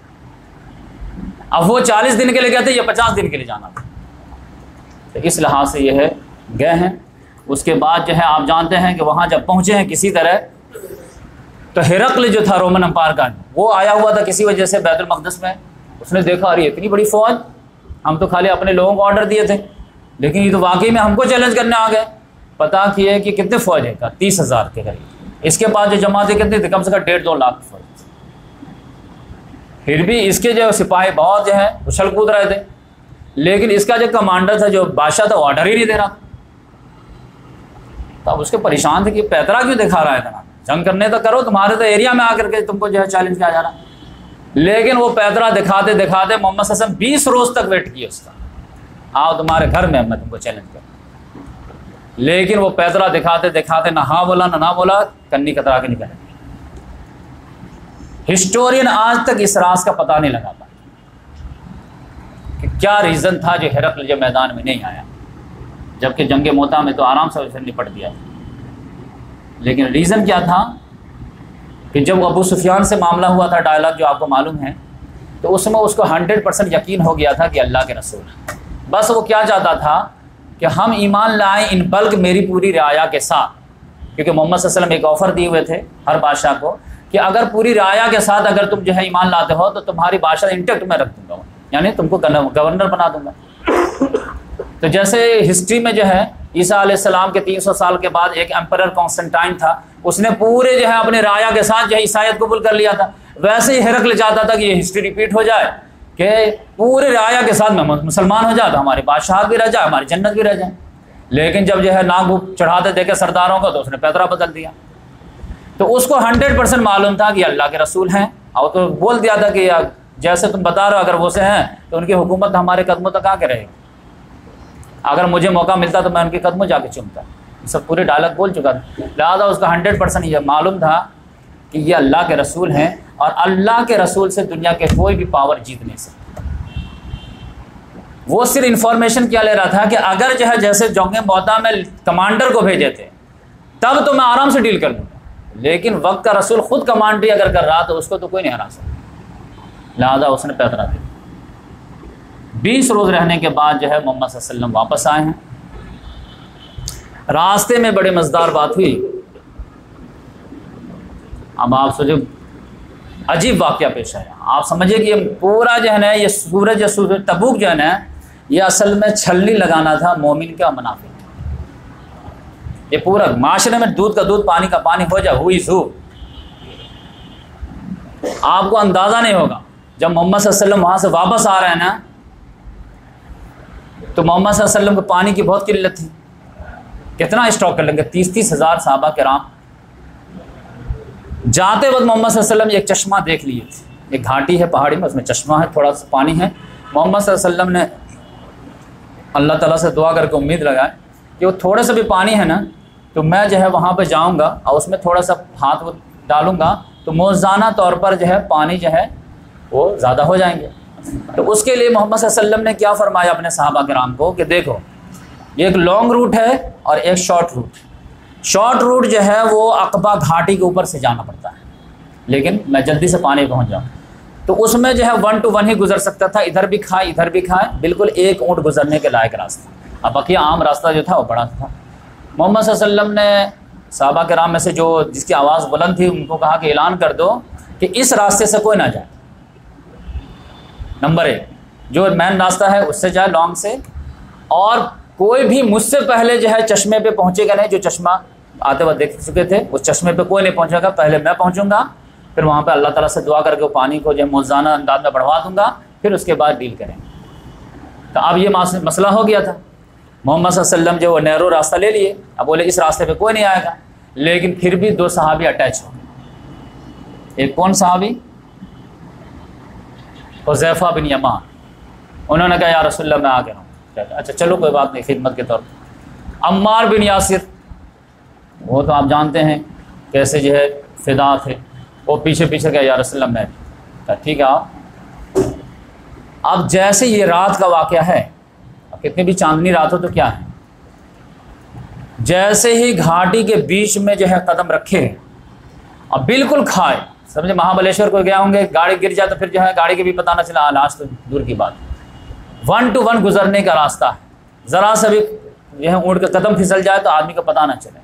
अब वो 40 दिन के लिए गए थे, ये 50 दिन के लिए जाना था। तो इस लिहाज से ये है गए हैं। उसके बाद जो है आप जानते हैं कि वहाँ जब पहुँचे हैं किसी तरह, तो हेरक्ल जो था रोमन अम्पायर का, वो आया हुआ था किसी वजह से बैतुल मक़दस में। उसने देखा अरे इतनी बड़ी फ़ौज, हम तो खाली अपने लोगों को ऑर्डर दिए थे, लेकिन ये तो वाकई में हमको चैलेंज करने आ गए। पता किए कि कितने फ़ौज है का 30,000 के करीब। इसके पास जो जमातें कितनी थी, कम से कम 1.5-2 लाख फ़ौज। फिर भी इसके जो सिपाही बहुत जो है उछल कूद रहे थे, लेकिन इसका जो कमांडर था, जो बादशाह था, वो ऑर्डर ही नहीं दे रहा। तब उसके परेशान थे कि पैतरा क्यों दिखा रहा है इतना, जंग करने तो करो, तुम्हारे तो एरिया में आकर के तुमको जो है चैलेंज किया जा रहा। लेकिन वो पैतरा दिखाते दिखाते मोहम्मद सल्लल्लाहु अलैहि वसल्लम 20 रोज तक वेट किए उसका, आओ तुम्हारे घर में मैं तुमको चैलेंज कर। लेकिन वो पैतरा दिखाते दिखाते ना हाँ बोला ना बोला, कन्नी कतरा के निकल। हिस्टोरियन आज तक इस राज का पता नहीं लगा पाया कि क्या रीज़न था जो हेरक्ल जो मैदान में नहीं आया, जबकि जंग मोता में तो आराम से उसे निपट दिया। लेकिन रीज़न क्या था कि जब अबू सुफियान से मामला हुआ था, डायलॉग जो आपको मालूम है, तो उसमें उसको 100% यकीन हो गया था कि अल्लाह के रसूल। बस वो क्या चाहता था कि हम ईमान लाएं इन बल्कि मेरी पूरी रियाया के साथ, क्योंकि मोहम्मद सल्लल्लाहु अलैहि वसल्लम एक ऑफ़र दिए हुए थे हर बादशाह को कि अगर पूरी रियाया के साथ अगर तुम जो है ईमान लाते हो तो तुम्हारी बादशाह इंटेक्ट में रख दूंगा, यानी तुमको गवर्नर बना दूंगा। तो जैसे हिस्ट्री में जो है ईसा अलैहिस्सलाम के 300 साल के बाद एक एम्परर कॉन्स्टेंटाइन था, उसने पूरे जो है अपने राया के साथ जो है ईसाईयत कबूल कर लिया था। वैसे ही हेरक्ल चाहता था कि ये हिस्ट्री रिपीट हो जाए कि पूरे राया के साथ में मुसलमान हो जाए, तो हमारी बादशाह भी रह जाए, हमारी जन्नत भी रह जाए। लेकिन जब जो है नाक चढ़ाते देखे सरदारों को, तो उसने पैतरा बदल दिया। तो उसको 100% मालूम था कि अल्लाह के रसूल हैं, और तो बोल दिया था कि जैसे तुम बता रहे हो अगर वो से हैं तो उनकी हुकूमत हमारे कदमों तक आके रहेगी, अगर मुझे मौका मिलता तो मैं उनके कदमों जाके चूमता। सब पूरे डायलॉग बोल चुका था। लिहाजा उसका 100% ये मालूम था कि ये अल्लाह के रसूल हैं, और अल्लाह के रसूल से दुनिया के कोई भी पावर जीत नहीं सकता। वो सिर्फ इंफॉर्मेशन क्या ले रहा था कि अगर जो है जैसे जंग मोता में कमांडर को भेजे थे तब तो मैं आराम से डील कर लूँगा, लेकिन वक्त का रसूल खुद कमांडरी अगर कर रहा तो उसको तो कोई नहीं हरा सकता। लिहाजा उसने पैतरा दिया। 20 रोज़ रहने के बाद जो है मोहम्मद सल्लल्लाहु अलैहि वसल्लम वापस आए हैं। रास्ते में बड़े मज़ेदार बात हुई। अब आप सोचो, अजीब वाक़या पेश आया। आप समझिए कि ये पूरा जो है ना, ये सूरज तबूक जो है ना, ये असल में छलनी लगाना था मोमिन का मुनाफिक। ये पूरा माशरे में दूध का दूध पानी का पानी हो जाए, हुई सू। आपको अंदाज़ा नहीं होगा जब मोहम्मद सल्लल्लाहु अलैहि वसल्लम वहाँ से वापस आ रहे हैं ना, तो मोहम्मद सल्लल्लाहु अलैहि वसल्लम को पानी की बहुत किल्लत थी। कितना स्टॉक कर लेंगे, 30-30 हज़ार सहाबा किराम। जाते वक्त मोहम्मद सल्लल्लाहु अलैहि वसल्लम एक चश्मा देख लिए थे। एक घाटी है पहाड़ी में, उसमें चश्मा है, थोड़ा सा पानी है। मोहम्मद सल्लल्लाहु अलैहि वसल्लम ने अल्लाह ताला से दुआ करके उम्मीद लगाए कि वो थोड़ा सा भी पानी है ना, तो मैं जो है वहाँ पर जाऊँगा और उसमें थोड़ा सा हाथ वो डालूँगा, तो मौज़ाना तौर पर जो है पानी जो है वो ज़्यादा हो जाएंगे। तो उसके लिए मोहम्मद सल्लल्लाहु अलैहि वसल्लम ने क्या फरमाया अपने सहाबा किराम को कि देखो, एक लॉन्ग रूट है और एक शॉर्ट रूट। शॉर्ट रूट जो है वो अकबा घाटी के ऊपर से जाना पड़ता है, लेकिन मैं जल्दी से पानी पहुंच जाऊँ, तो उसमें जो है 1 to 1 ही गुजर सकता था, इधर भी खाए इधर भी खाए, बिल्कुल एक ऊँट गुजरने के लायक रास्ता। अब बाकी आम रास्ता जो था वो बड़ा था। मोहम्मद सल्लल्लाहु अलैहि वसल्लम ने सहाबा किराम में से जो जिसकी आवाज़ बुलंद थी उनको कहा कि ऐलान कर दो कि इस रास्ते से कोई ना जाए। नंबर 1 जो मेन रास्ता है उससे जाए, लॉन्ग से, और कोई भी मुझसे पहले जो है चश्मे पे पहुंचेगा नहीं। जो चश्मा आते वक्त देख चुके थे उस चश्मे पे कोई नहीं पहुंचेगा, पहले मैं पहुंचूंगा, फिर वहाँ पे अल्लाह ताला से दुआ करके वो पानी को जो है मौज़ाना अंदाज में बढ़वा दूंगा, फिर उसके बाद डील करेंगे। तो अब ये मसला हो गया था। मोहम्मद सल्लल्लाहु अलैहि वसल्लम जो वो नैरो रास्ता ले लिए। अब बोले इस रास्ते पे कोई नहीं आएगा, लेकिन फिर भी दो सहाबी अटैच हो गए। एक कौन सहाबी? हुज़ैफ़ा बिन यमान। उन्होंने कहा या रसूलल्लाह मैं आ गया हूँ। अच्छा चलो कोई बात नहीं, खिदमत के तौर पर। अम्मार बिन यासिर, वो तो आप जानते हैं कैसे जो है फिदा थे, वो पीछे पीछे गया या रसूलल्लाह मैं। कहा ठीक है आओ। अब जैसे ये रात का वाक़या है, कितनी भी चांदनी रात हो तो क्या है, जैसे ही घाटी के बीच में जो है कदम रखे और बिल्कुल खाए, समझे महाबलेश्वर को गया होंगे, गाड़ी गिर जाए तो फिर जो है गाड़ी के भी पता ना चला, लाश तो दूर की बात। 1 to 1 गुजरने का रास्ता है, ज़रा सा भी जो है ऊँट का कदम फिसल जाए तो आदमी को पता ना चले।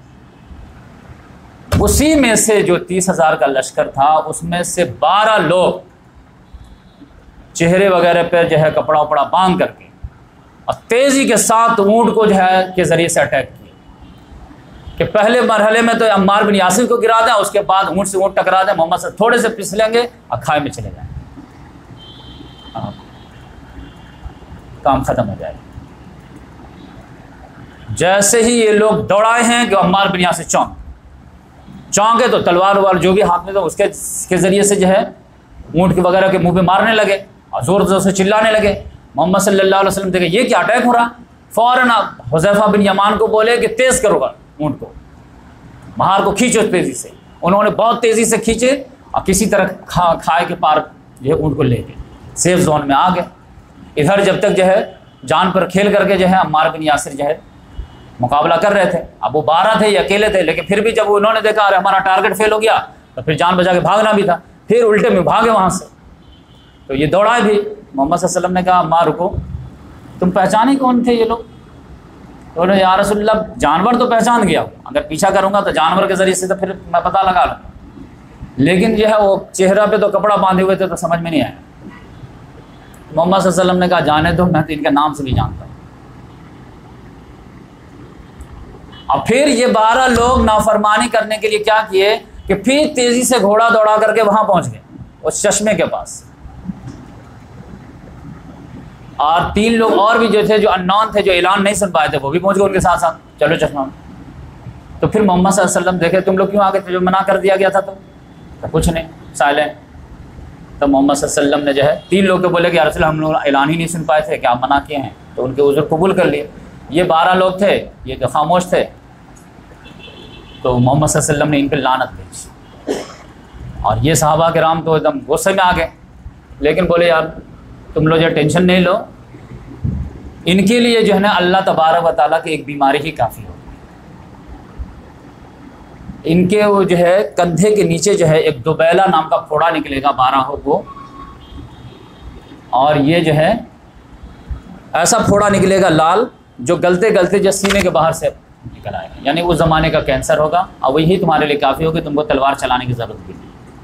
उसी में से जो 30,000 का लश्कर था, उसमें से 12 लोग चेहरे वगैरह पर जो है कपड़ा वपड़ा बांध करके और तेज़ी के साथ ऊँट को जो है के ज़रिए से अटैक किया कि पहले मरहले में तो अम्मार बिन यासिर को गिरा दें, उसके बाद ऊँट से ऊँट टकरा दें, मोहम्मद से थोड़े से फिसलेंगे और खाई में चले जाएंगे, काम ख़त्म हो जाएगा। जैसे ही ये लोग दौड़ाए हैं कि अम्मार बिन यासिर चौंके तो तलवार वलवार जो भी हाथ में था उसके ज़रिए से जो है ऊँट के वगैरह के मुंह पे मारने लगे और ज़ोर ज़ोर से चिल्लाने लगे। मोहम्मद सल्लल्लाहु अलैहि वसल्लम देखे ये क्या अटैक हो रहा, फ़ौरन आप हुज़ैफ़ा बिन यमान को बोले कि तेज़ करोगा ऊँट को, बाहर को खींचो तेज़ी से। उन्होंने बहुत तेज़ी से खींचे और किसी तरह खाए के पार जो है ऊँट को ले गए, सेफ जोन में आ गए। इधर जब तक जो है जान पर खेल करके जो है अम्मार बिन यासिर जो है मुकाबला कर रहे थे। अब वो 12 थे, ये अकेले थे, लेकिन फिर भी जब उन्होंने देखा अरे हमारा टारगेट फेल हो गया तो फिर जान बचा के भागना भी था, फिर उल्टे में भागे वहाँ से। तो ये दौड़ाए भी। मोहम्मद सल्लल्लाहु अलैहि वसल्लम ने कहा अम्मार रुको, तुम पहचाने कौन थे ये लोग? तो बोले या रसूलल्लाह जानवर तो पहचान गया हूँ, अगर पीछा करूँगा तो जानवर के ज़रिए से तो फिर मैं पता लगा लूँगा, लेकिन जो है वो चेहरा पे तो कपड़ा बांधे हुए थे तो समझ में नहीं आया। मोहम्मद सल्लल्लाहु अलैहि वसल्लम ने कहा जाने दो, मैं तो इनका नाम से नहीं जानता। और फिर ये 12 लोग नाफरमानी करने के लिए क्या किए कि फिर तेज़ी से घोड़ा दौड़ा करके वहाँ पहुँच गए उस चश्मे के पास, और 3 लोग और भी जो थे जो अननोन थे, जो ऐलान नहीं सुन पाए थे, वो भी पहुंच गए उनके साथ साथ, चलो चश्मा। तो फिर मोहम्मद सल्लल्लाहु अलैहि वसल्लम देखे तुम लोग क्यों आ गए थे, जो मना कर दिया गया था तो कुछ नहीं, साइलेंट। तो मोहम्मद सल्लल्लाहु अलैहि वसल्लम ने जो है 3 लोग को बोले कि या रसूल हम लोग ऐलान ही नहीं सुन पाए थे, क्या आप मना किए हैं? तो उनके उज़्र कबूल कर लिए। ये 12 लोग थे, ये जो खामोश थे, तो मोहम्मद सल्लल्लाहु अलैहि वसल्लम ने इन पर लानत भेजी और ये सहाबा किराम तो एकदम गुस्से में आ गए, लेकिन बोले यार तुम लोग जो टेंशन नहीं लो, इनके लिए जो है ना अल्लाह तबारक व तआला की एक बीमारी ही काफ़ी होगी। इनके वो जो है कंधे के नीचे जो है एक दुबैला नाम का फोड़ा निकलेगा, 12 हो वो, और ये जो है ऐसा फोड़ा निकलेगा लाल जो गलते गलते जो सीने के बाहर से निकल आएगा, यानी उस ज़माने का कैंसर होगा और वही तुम्हारे लिए काफ़ी होगी, तुमको तलवार चलाने की ज़रूरत भी नहीं।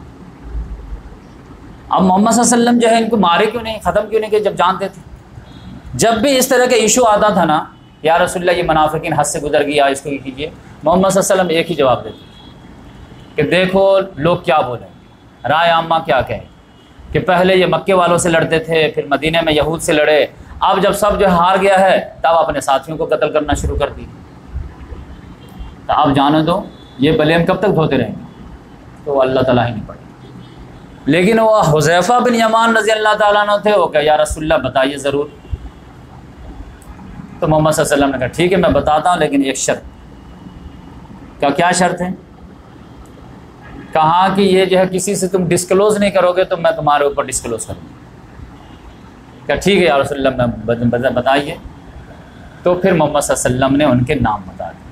अब मोहम्मद सल्लल्लाहु अलैहि वसल्लम जो है इनको मारे क्यों नहीं, ख़त्म क्यों नहीं किए, जब जानते थे। जब भी इस तरह का इशू आता था ना, या रसूलल्लाह ये मुनाफिकीन हद से गुजर गया, इसको ये कीजिए, मोहम्मद सल्लल्लाहु अलैहि वसल्लम एक ही जवाब देते कि देखो लोग क्या बोलें, राय आम्मा क्या कहे कि पहले ये मक्के वालों से लड़ते थे, फिर मदीने में यहूद से लड़े, अब जब सब जो हार गया है तब अपने साथियों को कत्ल करना शुरू कर दी। तो आप जाने दो ये ब्लेम कब तक धोते रहेंगे, तो अल्लाह ताला ही नहीं पड़े। लेकिन वो हुज़ैफ़ा बिन यमान रज़ी अल्लाह ताला अन्हु थे, वो क्या या रसूलल्लाह बताइए ज़रूर। तो मोहम्मद सल्लल्लाहु अलैहि वसल्लम ने कहा ठीक है मैं बताता हूँ, लेकिन एक शर्त। का क्या शर्त है? कहा कि ये जो है किसी से तुम डिस्क्लोज़ नहीं करोगे तो मैं तुम्हारे ऊपर डिस्क्लोज़ करूँगा। क्या ठीक है या रसूलल्लाह मैं बताइए। तो फिर मोहम्मद सल्लल्लाहु अलैहि वसल्लम ने उनके नाम बता दिए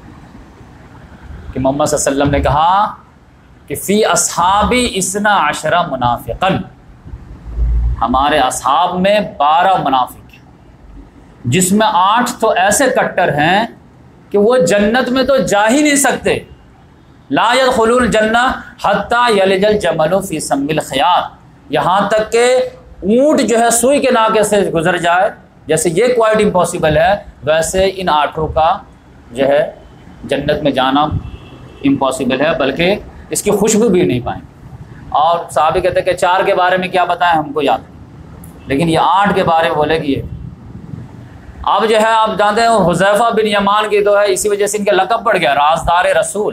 कि मोहम्मद सल्लल्लाहु अलैहि वसल्लम ने कहा कि फ़ी अस्हाबी इसना अशरा मुनाफ़िक़न, हमारे असहाब में 12 मुनाफिक हैं, जिसमें 8 तो ऐसे कट्टर हैं कि वो जन्नत में तो जा ही नहीं सकते। ला यदखुलूल जन्ना हत्ता यलिजल जमलु फ़ी सम्मिल ख़ियात, यहाँ तक के ऊँट जो है सुई के नाके से गुजर जाए, जैसे ये क्वाइट इम्पॉसिबल है, वैसे इन 8 का जो है जन्नत में जाना इम्पॉसिबल है, बल्कि इसकी खुशबू भी नहीं पाएंगे। और साहबी कहते हैं कि 4 के बारे में क्या बताएं हमको याद नहीं, लेकिन ये 8 के बारे में बोले कि ये अब जो है आप जानते हैं हुज़ैफा बिन यमान की तो है, इसी वजह से इनके लक़ब पड़ गया राज़दार रसूल।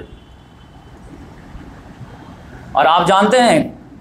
और आप जानते हैं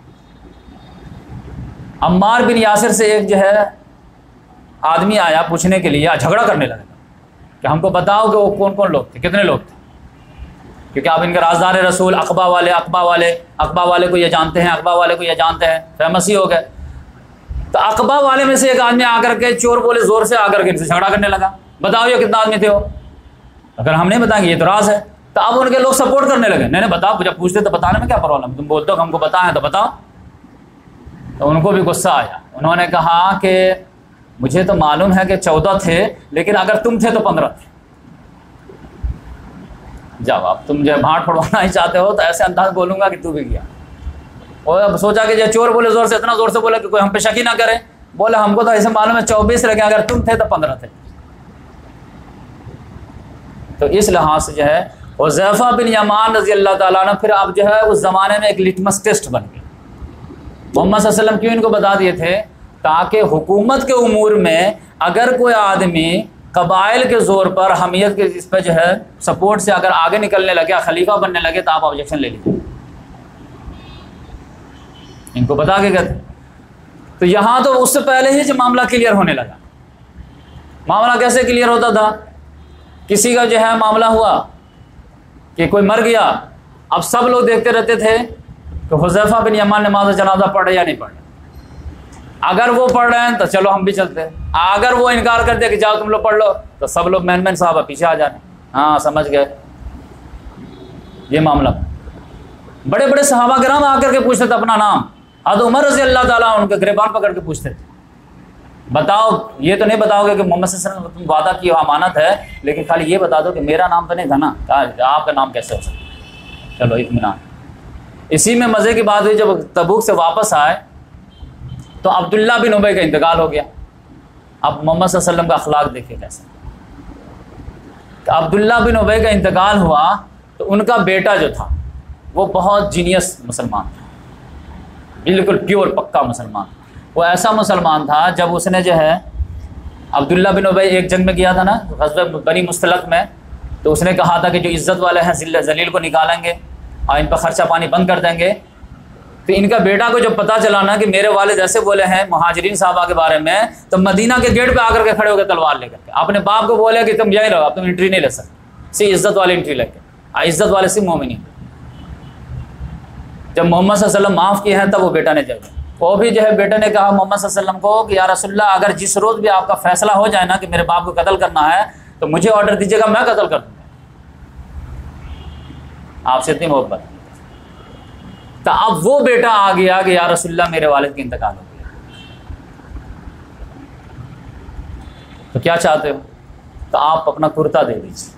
अम्मार बिन यासिर से एक जो है आदमी आया पूछने के लिए, झगड़ा करने लगा कि हमको बताओ कि वो कौन कौन लोग थे, कितने लोग थे, क्योंकि आप इनके राज़दार रसूल अक़बा वाले को ये जानते हैं, अक़बा वाले को ये जानते हैं, फेमस ही हो गए। तो अक़बा वाले में से एक आदमी आकर के चोर बोले ज़ोर से आकर के इनसे झगड़ा करने लगा, बताओ ये कितना आदमी थे वो, अगर हम नहीं बताएंगे ये तो राज है। तो अब उनके लोग सपोर्ट करने लगे, नहीं बताओ, जब पूछते तो बताने में क्या प्रॉब्लम, तुम बोलते हो हमको पता है तो बताओ। तो उनको भी गुस्सा आया, उन्होंने कहा कि मुझे तो मालूम है कि 14 थे, लेकिन अगर तुम थे तो 15 थे। जब अब तुम जो भाट पड़वाना ही चाहते हो तो ऐसे अंदाज बोलूंगा कि तू भी गया। और अब सोचा कि जो चोर बोले जोर से, इतना जोर से बोले कि कोई हम पे शक ही ना करे, बोले हमको तो ऐसे मालूम है 24 लगे, अगर तुम थे तो 15 थे। तो इस लिहाज से जो है हुज़ैफा बिन यमान रज़ी अल्लाह ताला अन्हु फिर अब जो है उस ज़माने में एक लिटमस टेस्ट बन गए। मोहम्मद सल्लल्लाहु अलैहि वसल्लम क्यों इनको बता दिए थे, ताकि हुकूमत के उमूर में अगर कोई आदमी कबाइल के ज़ोर पर, हमियत के इस पर जो है सपोर्ट से अगर आगे निकलने लगे, खलीफा बनने लगे, तो आप ऑब्जेक्शन ले लीजिए। इनको बता के गए। तो यहाँ तो उससे पहले ही जो मामला क्लियर होने लगा। मामला कैसे क्लियर होता था, किसी का जो है मामला हुआ कि कोई मर गया, अब सब लोग देखते रहते थे कि हुज़ैफा बिन यमान नमाज जनाजा पढ़ रहे या नहीं पढ़ रहे। अगर वो पढ़ रहे हैं तो चलो हम भी चलते हैं, अगर वो इनकार कर दे कि जाओ तुम लोग पढ़ लो, तो सब लोग मैन साहब पीछे आ जाने, हाँ समझ गए ये मामला। बड़े बड़े सहाबा किराम आकर के पूछते थे अपना नाम, हज़रत उमर रज़ी अल्लाह ताला उनके गिरबान पकड़ के पूछते थे, बताओ ये तो नहीं बताओगे कि मोहम्मद सल्लल्लाहु अलैहि वसल्लम तुम वादा की हो, अमानत है, लेकिन खाली ये बता दो कि मेरा नाम तो नहीं था ना, आपका नाम कैसे हो सकता। चलो इत्मीनान। इसी में मज़े की बात हुई, जब तबूक से वापस आए तो अब्दुल्ला बिन उबई का इंतकाल हो गया। अब मोहम्मद सल्लल्लाहु अलैहि वसल्लम का अखलाक देखिए कैसा। तो अब्दुल्ला बिन उबई का इंतकाल हुआ तो उनका बेटा जो था वो बहुत जीनियस मुसलमान था, बिल्कुल प्योर पक्का मुसलमान। वो ऐसा मुसलमान था, जब उसने जो है अब्दुल्ला बिन उबई एक जंग में गया था ना, ग़ज़वा बनी मुस्तलक में, तो उसने कहा था कि जो इज़्ज़त वाले हैं जलील को निकालेंगे और इन पर ख़र्चा पानी बंद कर देंगे। तो इनका बेटा को जब पता चला ना कि मेरे वालिद ऐसे बोले हैं मुहाजिरीन साहबा के बारे में, तो मदीना के गेट पे आकर के खड़े हो गए तलवार लेकर के, अपने बाप को बोले कि तुम यही रहो, अब तुम एंट्री नहीं ले सकते, सी इज़्ज़त वाली एंट्री लेके, इज़्ज़त वाले सी मोमिनी। जब मोहम्मद सल्लल्लाहु अलैहि वसल्लम माफ़ किए हैं तब वो बेटा ने जाए, वो भी जो है बेटे ने कहा मोहम्मद सल्लल्लाहु अलैहि वसल्लम को कि या रसूलल्लाह, अगर जिस रोज़ भी आपका फैसला हो जाए ना कि मेरे बाप को कत्ल करना है तो मुझे ऑर्डर दीजिएगा, मैं कत्ल कर दूँगा, आपसे इतनी मोहब्बत। तो अब वो बेटा आ गया कि या रसूलल्लाह मेरे वालिद का इंतकाल हो गया, तो क्या चाहते हो, तो आप अपना कुर्ता दे दीजिए।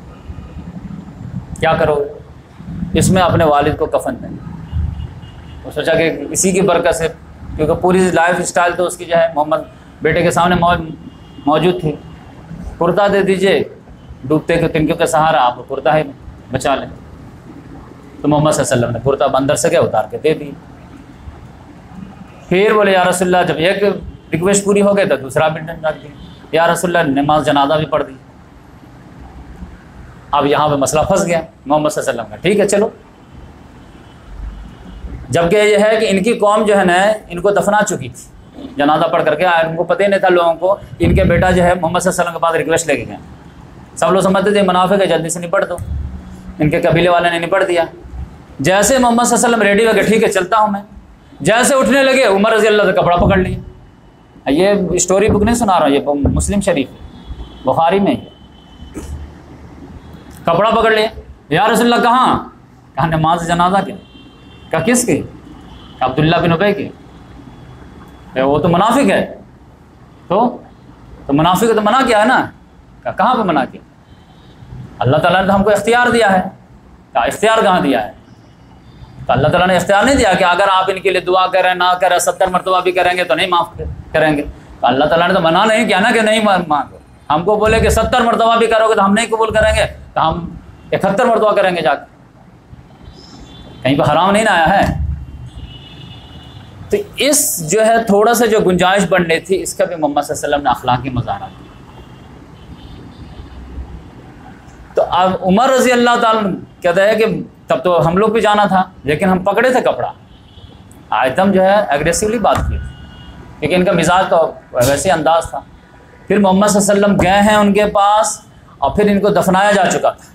क्या करोगे, इसमें अपने वालिद को कफन देंगे। वो सोचा कि इसी की बरकत से, क्योंकि पूरी लाइफ स्टाइल तो उसकी जो है मोहम्मद बेटे के सामने मौजूद थी, कुर्ता दे दीजिए, डूबते के तिनकों के सहारा आप कुर्ता ही बचा लें। तो मोहम्मद सल्लल्लाहु अलैहि वसल्लम ने कुर्ता अंदर से क्या उतार के दे दी। फिर बोले या रसूलल्लाह, जब एक रिक्वेस्ट पूरी हो गई तो दूसरा भी रख दी, या रसूलल्लाह नमाज जनाजा भी पढ़ दी। अब यहाँ पे मसला फंस गया मोहम्मद सल्लल्लाहु अलैहि वसल्लम का, ठीक है चलो। जबकि यह है कि इनकी कौम जो है ना इनको दफना चुकी थी जनाजा पढ़ करके, उनको पता ही नहीं था लोगों को, इनके बेटा जो है मोहम्मद सल्लल्लाहु अलैहि वसल्लम के पास रिक्वेस्ट लेके गए। सब लोग समझते थे मुनाफिक है, जल्दी से निपट दो, इनके कबीले वाले ने निपट दिया। जैसे मोहम्मद सल्लल्लाहु अलैहि वसल्लम रेडी हो गए, ठीक है चलता हूँ मैं, जैसे उठने लगे उमर रज़ी अल्लाह का कपड़ा पकड़ लिया। ये स्टोरी बुक नहीं सुना रहा, ये मुस्लिम शरीफ है, बुखारी में है। कपड़ा पकड़ लिया, या रसूलल्लाह कहाँ, कहा नमाज जनाजा के, का किसकी, अब्दुल्ला बिन उबई की, वो तो मुनाफिक है। तो मुनाफिक तो मना किया है ना, कहाँ पे मना किया, अल्लाह ताला ने तो हमको इख्तियार दिया है। का इख्तियार कहाँ दिया है, तो अल्लाह ताला ने इख्तियार नहीं दिया कि अगर आप इनके लिए दुआ करें ना करें 70 मरतबा भी करेंगे तो नहीं माफ़ करेंगे। तो अल्लाह ताला ने तो मना नहीं किया ना कि नहीं मांगो, हमको बोले कि 70 मरतबा भी करोगे तो हम नहीं कबूल करेंगे, तो हम 71 मरतबा करेंगे जाकर, कहीं पर हराम नहीं ना आया है। तो इस जो है थोड़ा सा जो गुंजाइश बढ़नी थी, इसका भी मोहम्मद सल्लल्लाहु अलैहि वसल्लम ने अखलाकी मुज़ाहरा किया। तो अब उमर रज़ी अल्लाह ताला कहता है कि तब तो हम लोग भी जाना था, लेकिन हम पकड़े थे कपड़ा। एकदम जो है एग्रेसिवली बात की, क्योंकि इनका मिजाज तो वैसे अंदाज था। फिर मोहम्मद सल्लल्लाहु अलैहि वसल्लम गए हैं उनके पास, और फिर इनको दफनाया जा चुका था,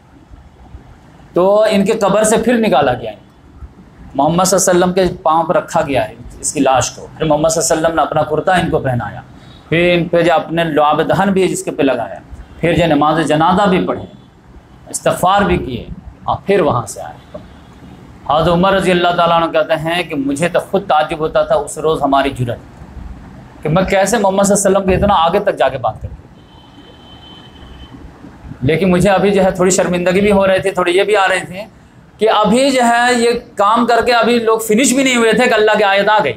तो इनके कब्र से फिर निकाला गया। मोहम्मद सल्लल्लाहु अलैहि वसल्लम के पाँव पर रखा गया है इसकी लाश को। फिर मोहम्मद सल्लल्लाहु अलैहि वसल्लम ने अपना कुर्ता इनको पहनाया, फिर इन पे जो अपने लुआब दहन भी जिसके पे लगाया, फिर जो नमाज जनाजा भी पढ़े, इस्तग़फ़ार भी किए, और फिर वहाँ से आए। हज़रत उमर रज़ी अल्लाह ताला अन्हु कहते हैं कि मुझे तो खुद ताज्जुब होता था उस रोज़ हमारी जुर्रत कि मैं कैसे मोहम्मद सल्लल्लाहु अलैहि वसल्लम के इतना आगे तक जाके बात करती। लेकिन मुझे अभी जो है थोड़ी शर्मिंदगी भी हो रही थी, थोड़ी ये भी आ रही थी कि अभी जो है ये काम करके अभी लोग फिनिश भी नहीं हुए थे कि अल्लाह की आयत आ गई।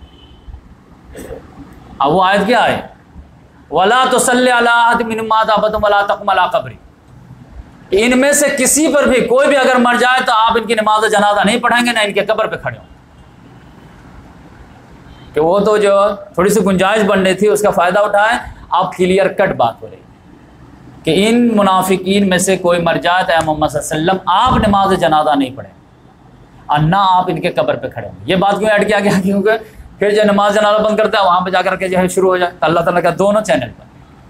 अब वो आयत क्या है, वला तुसल्ली अला अहद मिनहुम मात अबदुम वला तक़ुम अला क़ब्री, इनमें से किसी पर भी कोई भी अगर मर जाए तो आप इनकी नमाज जनाजा नहीं पढ़ेंगे, ना इनके कब्र पे खड़े हों। कि वो तो जो थोड़ी सी गुंजाइश बन रही थी उसका फ़ायदा उठाए। अब क्लियर कट बात हो रही कि इन मुनाफिकीन में से कोई मर जाए तो मोहम्मद सल्लल्लाहु अलैहि वसल्लम आप नमाज जनाजा नहीं पढ़ें और ना आप इनके कब्र पे खड़े हों। ये बात क्यों ऐड किया गया, क्योंकि फिर जो नमाज जनाजा बंद करता है वहाँ पे जाकर के जो है शुरू हो जाए। तो अल्लाह ताला का दोनों चैनल पर,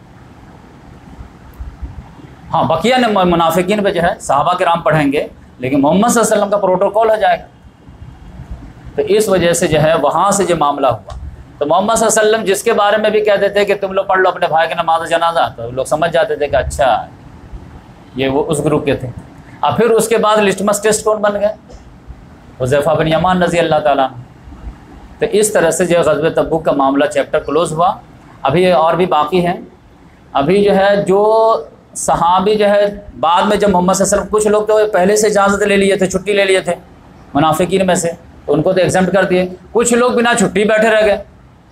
हाँ बकिया मुनाफिकीन पे जो है सहाबा किराम पढ़ेंगे, लेकिन मोहम्मद सल्लल्लाहु अलैहि वसल्लम का प्रोटोकॉल हो जाएगा। तो इस वजह से जो है वहाँ से जो मामला हुआ, तो मोहम्मद सल्लल्लाहु अलैहि वसल्लम जिसके बारे में भी कहते थे कि तुम लोग पढ़ लो अपने भाई की नमाज जनाजा, तो लोग समझ जाते थे कि अच्छा ये वो उस ग्रुप के थे। और फिर उसके बाद लिटमस टेस्ट कौन बन गए, हुज़ैफ़ा बिन यमान रज़ी अल्लाह ताला। तो इस तरह से जो ग़ज़वे तबूक का मामला चैप्टर क्लोज़ हुआ। अभी और भी बाकी हैं। अभी जो है जो सहाबी जो है बाद में जब मोहम्मद सल्लल्लाहु अलैहि वसल्लम, कुछ लोग तो पहले से इजाज़त ले लिए थे, छुट्टी ले लिए थे मुनाफिकीन में से, तो उनको तो एग्ज़म्प्ट कर दिए। कुछ लोग बिना छुट्टी बैठे रह गए।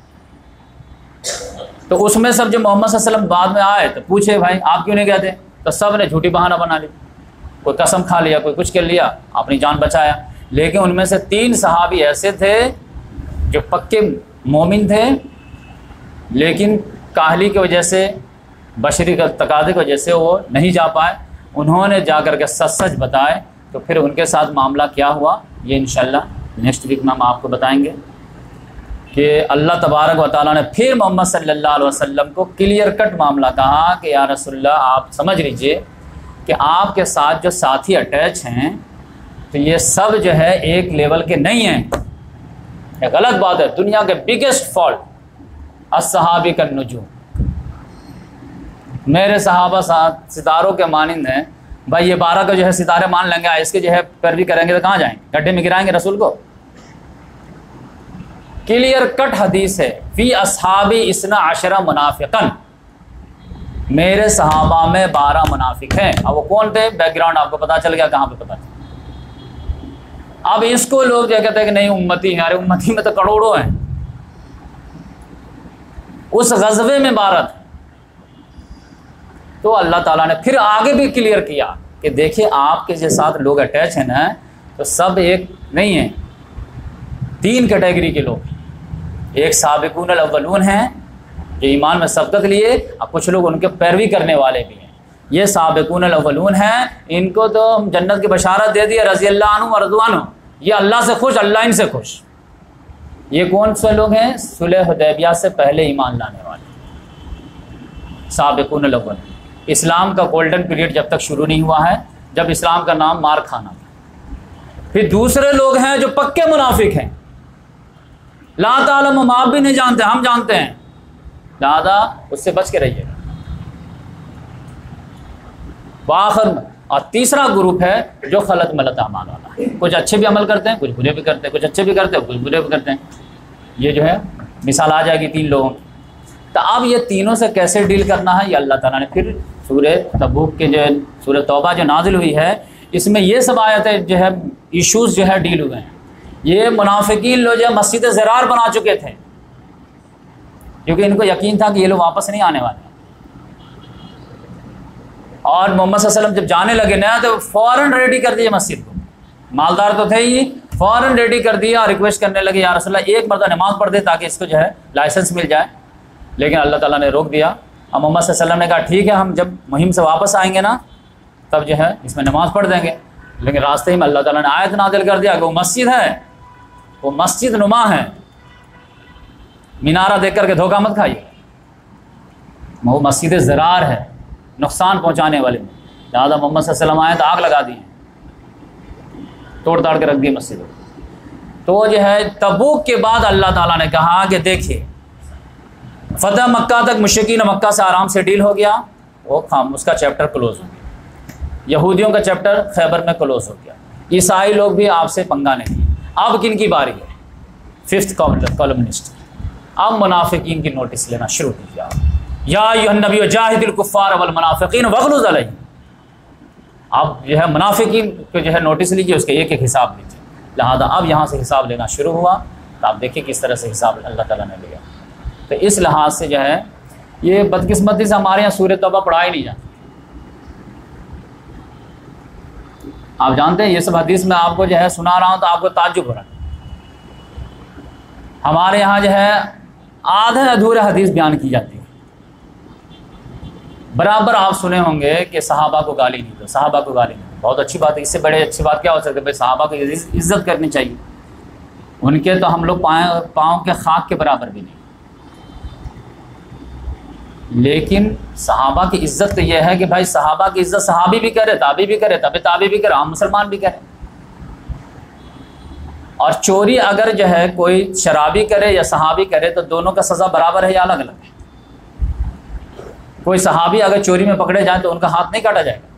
तो उसमें सब जो मोहम्मद सल्लल्लाहु अलैहि वसल्लम बाद में आए तो पूछे भाई आप क्यों नहीं गए थे, तो सब ने झूठी बहाना बना ली। कोई कसम खा लिया, कोई कुछ कर लिया, अपनी जान बचाया। लेकिन उनमें से 3 सहाबी ऐसे थे जो पक्के मोमिन थे, लेकिन काहली की वजह से, बशरी का तकादे की वजह से वो नहीं जा पाए। उन्होंने जा कर के सच सच बताए। तो फिर उनके साथ मामला क्या हुआ ये इंशाअल्लाह नेक्स्ट वीक में हम आपको बताएंगे कि अल्लाह तबारक व तआला ने फिर मोहम्मद सल्लल्लाहु अलैहि वसल्लम को क्लियर कट मामला कहा कि या रसूलल्लाह आप समझ लीजिए कि आपके साथ जो साथी अटैच हैं तो ये सब जो है एक लेवल के नहीं हैं। ये गलत बात है। दुनिया के बिगेस्ट फॉल्ट अस्सहाबी का नुजूम, मेरे सहाबा सितारों के मानिंद हैं। भाई ये 12 का जो है सितारे मान लेंगे, इसके जो है पैरवी करेंगे तो कहाँ जाएंगे, गड्ढे में गिराएंगे रसूल को। क्लियर कट हदीस है, फी अस्हाबी इसना अशरा मुनाफिकन, मेरे सहाबा में 12 मुनाफिक हैं। अब वो कौन थे, बैकग्राउंड आपको पता चल गया, कहाँ पे पता चला। अब इसको लोग जो कहते हैं कि नहीं उम्मती हैं, अरे उम्मती में तो करोड़ों हैं। उस गज़वे में 12 थे। तो अल्लाह ताला ने फिर आगे भी क्लियर किया कि देखिए आपके जो साथ लोग अटैच हैं ना, तो सब एक नहीं है, 3 कैटेगरी के लोग। एक साबिकून अल-अव्वलून हैं जो ईमान में सबकत लिए, और कुछ लोग उनके पैरवी करने वाले भी हैं। ये साबिकून अल-अव्वलून हैं, इनको तो जन्नत की बशारत दे दी है, रज़ी अल्लाह अन्हु व रज़वान अन्हु, ये अल्लाह से खुश, अल्लाह इनसे खुश। ये कौन से लोग हैं, सुलह हुदैबिया से पहले ईमान लाने वाले साबिकून अल-अव्वलून। इस्लाम का गोल्डन पीरियड जब तक शुरू नहीं हुआ है, जब इस्लाम का नाम मार खाना था। फिर दूसरे लोग हैं जो पक्के मुनाफिक हैं, ला तालम, आप भी नहीं जानते, हम जानते हैं, दादा उससे बच के रहिएगा। आखिर और तीसरा ग्रुप है जो खलत मलत अमाल वाला है, कुछ अच्छे भी अमल करते हैं, कुछ बुरे भी करते हैं, कुछ अच्छे भी करते हैं, कुछ बुरे भी करते हैं। ये जो है मिसाल आ जाएगी 3 लोगों की। तो अब ये तीनों से कैसे डील करना है, ये अल्लाह ताला ने फिर सूरह तबूक के जो सूरह तौबा जो नाजिल हुई है, इसमें ये सब आयतें जो है इश्यूज़ जो है डील हुए हैं। ये मुनाफिकीन लोग जो मस्जिद ज़रार बना चुके थे, क्योंकि इनको यकीन था कि ये लोग वापस नहीं आने वाले। और मोहम्मद सल्लल्लाहु अलैहि वसल्लम जब जाने लगे ना, तो फ़ौरन रेडी कर दिए मस्जिद को। मालदार तो थे ही, फ़ौरन रेडी कर दिया और रिक्वेस्ट करने लगे, या रसूलल्लाह एक मरतबा नमाज़ पढ़ दे ताकि इसको जो है लाइसेंस मिल जाए। लेकिन अल्लाह ताला ने रोक दिया। और मोहम्मद सल्लल्लाहु अलैहि वसल्लम ने कहा ठीक है, हम जब मुहिम से वापस आएंगे ना तब जो है इसमें नमाज़ पढ़ देंगे। लेकिन रास्ते में अल्लाह ताला ने आयत नाज़िल कर दिया कि वो मस्जिद है, वो मस्जिद नुमा है, मीनारा देख करके धोखा मत खाइए, वो मस्जिद ज़रार है, नुकसान पहुँचाने वाले। लिहाजा मोहम्मद सल्लल्लाहु अलैहि वसल्लम आए तो आग लगा दी, तोड़ ताड़ के रख दिए मस्जिद। तो जो है तबूक के बाद अल्लाह ताला ने कहा कि देखिए फ़तह मक्का तक मुशरिकीन मक्का से आराम से डील हो गया, वो उसका चैप्टर क्लोज हो गया। यहूदियों का चैप्टर खैबर में क्लोज हो गया। ईसाई लोग भी आपसे पंगा नहीं लिए। अब किन की बारी है? Fifth columnist. अब मुनाफिकीन की नोटिस लेना शुरू कीजिए आप। या अय्युहन नबी जाहिदिल कुफ्फार वल मुनाफिकीन वग़लुज़ अलैहिम। अब जो है मुनाफिकीन को जो है नोटिस लीजिए, उसके एक एक हिसाब लीजिए। लिहाजा अब यहाँ से हिसाब लेना शुरू हुआ, तो आप देखिए किस तरह से हिसाब अल्लाह ताला ने लिया। तो इस लिहाज से जो है ये बदकिस्मती से हमारे यहाँ सूरह तौबा पढ़ाई नहीं जाती। आप जानते हैं ये सब हदीस में आपको जो है सुना रहा हूँ तो आपको ताज्जुब हो रहा है। हमारे यहाँ जो है आधे अधूरे हदीस बयान की जाती है। बराबर आप सुने होंगे कि सहाबा को गाली नहीं दो, सहाबा को गाली नहीं दो। बहुत अच्छी बात है, इससे बड़े अच्छी बात क्या हो सकती है? भाई सहाबा को इज्जत करनी चाहिए, उनके तो हम लोग पाँव के खाक के बराबर भी नहीं। लेकिन सहाबा की इज्जत तो यह है कि भाई सहाबा की इज्जत सहाबी भी करे, ताबी भी करे, तबे ताबी भी करे, हम मुसलमान भी करें। और चोरी अगर जो है कोई शराबी करे या सहाबी करे तो दोनों का सज़ा बराबर है या अलग अलग है? कोई सहाबी अगर चोरी में पकड़े जाए तो उनका हाथ नहीं काटा जाएगा।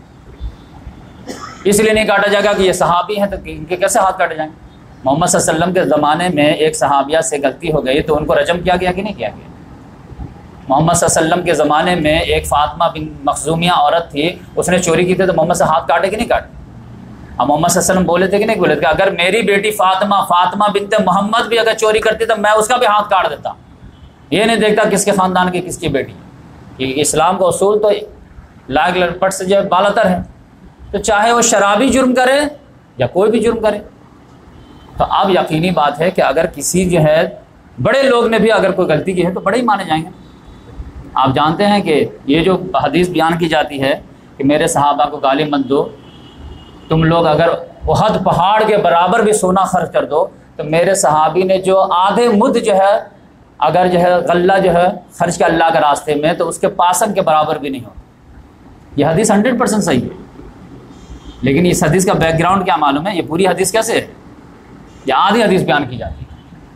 इसलिए नहीं काटा जाएगा कि ये सहाबी हैं तो इनके कैसे हाथ काटे जाएंगे। मोहम्मद सल्लल्लाहु अलैहि वसल्लम के ज़माने में एक सहाबिया से गलती हो गई तो उनको रजम किया गया कि नहीं किया गया? मोहम्मद सल्लल्लाहु अलैहि वसल्लम के ज़माने में एक फ़ातिमा बिन मखज़ूमिया औरत थी, उसने चोरी की थी तो मोहम्मद से हाथ काटे कि नहीं काटे? अब मोहम्मद सल्लल्लाहु अलैहि वसल्लम बोले थे कि नहीं बोले थे कि अगर मेरी बेटी फातिमा बिनते मोहम्मद भी अगर चोरी करती तो मैं उसका भी हाथ काट देता। ये नहीं देखता किसके ख़ानदान की किसकी बेटी। कि इस्लाम का उसूल तो लाग लटपट से जो बालातर है, तो चाहे वो शराबी जुर्म करे या कोई भी जुर्म करे। तो अब यकीनी बात है कि अगर किसी जो है बड़े लोग ने भी अगर कोई गलती की है तो बड़े ही माने जाएंगे। आप जानते हैं कि ये जो हदीस बयान की जाती है कि मेरे सहाबा को गाली मत दो, तुम लोग अगर उहद पहाड़ के बराबर भी सोना खर्च कर दो तो मेरे सहाबी ने जो आधे मुद जो है अगर जो है गल्ला जो है खर्च किया अल्लाह के रास्ते में तो उसके पासन के बराबर भी नहीं हो। यह हदीस 100% सही है। लेकिन इस हदीस का बैकग्राउंड क्या मालूम है? ये पूरी हदीस कैसे है? या आधी हदीस बयान की जाती है।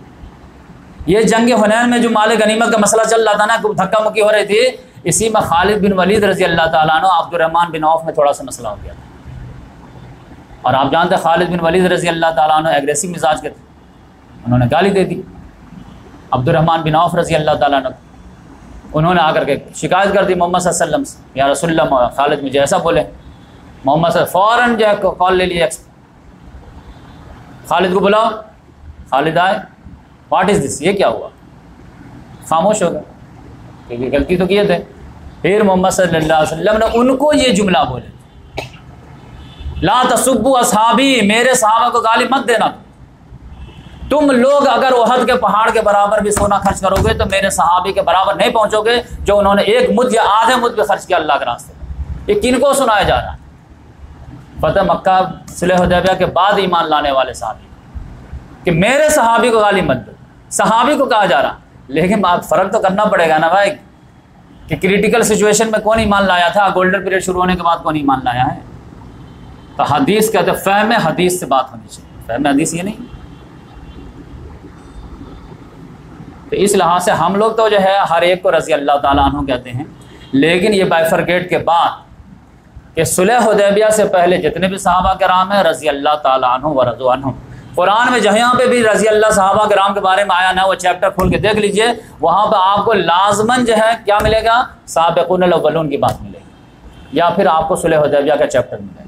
ये जंग हुनैन में जो माल गनीमत का मसला चल रहा था ना, धक्का मुक्की हो रही थी, इसी में खालिद बिन वलीद रजी अल्लाह ताला अन्हु अब्दुर रहमान बिन औफ में थोड़ा सा मसला हो गया था। और आप जानते हैं खालिद बिन वलीद रजी अल्लाह ताला अन्हु एग्रेसिव मिजाज के थे, उन्होंने गाली दे दी अब्दुर रहमान बिन औफ रजी अल्लाह ताला अन्हु। उन्होंने आकर के शिकायत कर दी मोहम्मद सल्लल्लाहु अलैहि वसल्लम से, या रसूलल्लाह खालिद मुझे ऐसा बोले। मोहम्मद से फ़ौरन जो है कॉल ले लिया, खालिद को बुलाओ। खालिद आए, व्हाट इज़ दिस, ये क्या हुआ? खामोश हो गए क्योंकि गलती तो किए थे। फिर मोहम्मद सल्लल्लाहु अलैहि वसल्लम ने उनको ये जुमला बोले, ला तसुब्बु असहाबी, मेरे सहाबा को गाली मत देना। तुम लोग अगर उहद के पहाड़ के बराबर भी सोना खर्च करोगे तो मेरे सहाबी के बराबर नहीं पहुंचोगे जो उन्होंने एक मुद या आधे मुद पे खर्च किया अल्लाह के रास्ते में। ये किनको सुनाया जा रहा है? फतह मक्का सुलह हुदैबिया के बाद ईमान लाने वाले सहाबी कि मेरे सहाबी को गाली मत दो। सहाबी को कहा जा रहा, लेकिन आप फ़र्क तो करना पड़ेगा ना भाई कि क्रिटिकल सिचुएशन में कौन ईमान लाया था, गोल्डन पीरियड शुरू होने के बाद कौन ईमान लाया है। तो हदीस कहते फ़हम हदीस से बात होनी चाहिए, फ़हम हदीस ये नहीं। तो इस लिहाज से हम लोग तो जो है हर एक को रज़ी अल्लाह ताला अन्हु कहते हैं। लेकिन ये बाइफरकेट के बाद कि सुलह हुदैबिया से पहले जितने भी सहाबा किराम हैं रज़ी अल्लाह ताला अन्हुम व रज़ू अन्हुम, कुरान में जहाँ पे भी रज़ी अल्लाह सहाबा किराम के बारे में आया ना, वो चैप्टर खोल के देख लीजिए, वहाँ पर आपको लाजमन जो है क्या मिलेगा? साबिक़ूनल अव्वलून की बात मिलेगी, या फिर आपको सुलह हुदैबिया का चैप्टर मिलेगा।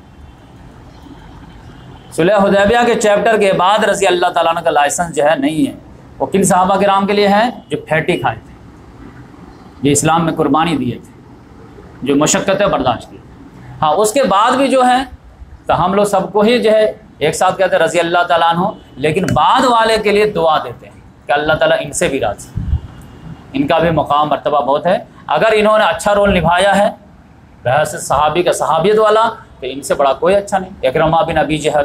सुलह हुदैबिया के चैप्टर के बाद रज़ी अल्लाह ताला अन्हु का लाइसेंस जो है नहीं है। वो किन सहाबा किराम के लिए है? जो फैटी खाए थे, जो इस्लाम में कुर्बानी दिए थे, जो मशक्क़तें बर्दाश्त की। हाँ, उसके बाद भी जो है तो हम लोग सबको ही जो है एक साथ कहते हैं रज़ी अल्लाह ताला अन्हु, लेकिन बाद वाले के लिए दुआ देते हैं कि अल्लाह ताला इनसे भी राज़ी, इनका भी मकाम मर्तबा बहुत है। अगर इन्होंने अच्छा रोल निभाया है बहस सहाबी का सहाबियत वाला, तो इनसे बड़ा कोई अच्छा नहीं। इकरमा बिन अबी जहल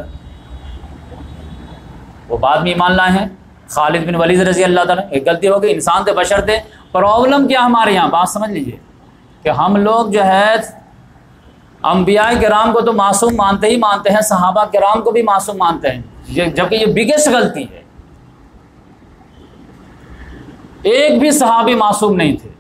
वो बाद में ईमान लाए हैं। खालिद बिन वलीद रजी अल्लाह ताला, एक गलती हो गई, इंसान थे, बशर थे। प्रॉब्लम क्या हमारे यहाँ, बात समझ लीजिए कि हम लोग जो है अंबिया किराम को तो मासूम मानते ही मानते हैं, सहाबा किराम को भी मासूम मानते हैं, जबकि ये बिगेस्ट गलती है। एक भी सहाबी मासूम नहीं थे।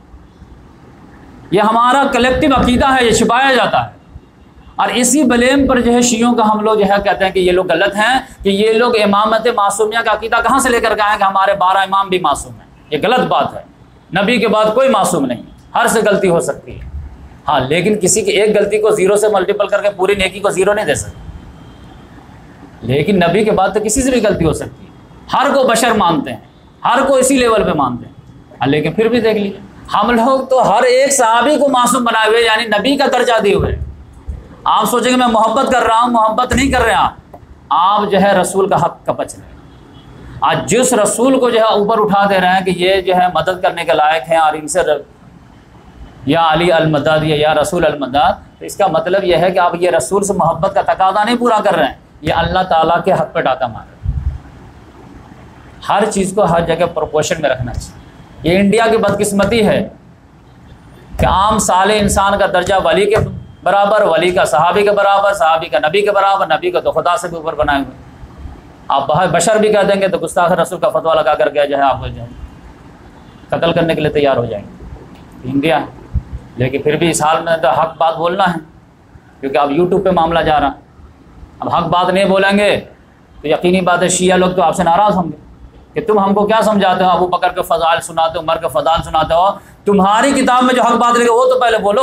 ये हमारा कलेक्टिव अकीदा है, ये छिपाया जाता है। और इसी ब्लेम पर जो है शियों का हम लोग जो है कहते हैं कि ये लोग गलत हैं, कि ये लोग इमामत मासूमिया का अकीदा कहाँ से लेकर के आए कि हमारे 12 इमाम भी मासूम हैं। ये गलत बात है। नबी के बाद कोई मासूम नहीं, हर से गलती हो सकती है। हाँ, लेकिन किसी की एक गलती को 0 से मल्टीपल करके पूरी नेकी को 0 नहीं दे सकते। लेकिन नबी के बाद तो किसी से भी गलती हो सकती है। हर को बशर मानते हैं, हर को इसी लेवल पे मानते हैं। लेकिन फिर भी देख लीजिए, हम लोग तो हर एक सहाबी को मासूम बनाए हुए, यानी नबी का दर्जा दिए हुए। आप सोचेंगे मैं मोहब्बत कर रहा हूँ, मोहब्बत नहीं कर रहे आप जो है रसूल का हक कपच रहे। आज जिस रसूल को जो है ऊपर उठा दे रहे हैं कि ये जो है मदद करने के लायक हैं और इनसे या अली अल-मदद या रसूल अल-मदद, तो इसका मतलब यह है कि आप ये रसूल से मोहब्बत का तकादा नहीं पूरा कर रहे हैं, ये अल्लाह ताला के हक पे डाका मार रहे हैं। हर चीज़ को हर जगह प्रोपोर्शन में रखना चाहिए। ये इंडिया की बदकिस्मती है कि आम साले इंसान का दर्जा वली के बराबर, वली का सहाबी के बराबर, सहाबी का नबी के बराबर, नबी को तो खुदा से भी ऊपर बनाए हुए। आप बशर भी कह देंगे तो गुस्ताख रसूल का फतवा लगा करके जो है आपको जो है कत्ल करने के लिए तैयार हो जाएंगे। इंडिया है, लेकिन फिर भी इस हाल में तो हक बात बोलना है, क्योंकि अब यूट्यूब पे मामला जा रहा है। अब हक बात नहीं बोलेंगे तो यकीनी बात है शिया लोग तो आपसे नाराज़ होंगे कि तुम हमको क्या समझाते हो, अबू बकर के फजाइल सुनाते हो, उमर के फजाइल सुनाते हो। तुम्हारी किताब में जो हक बात लिखे वो तो पहले बोलो।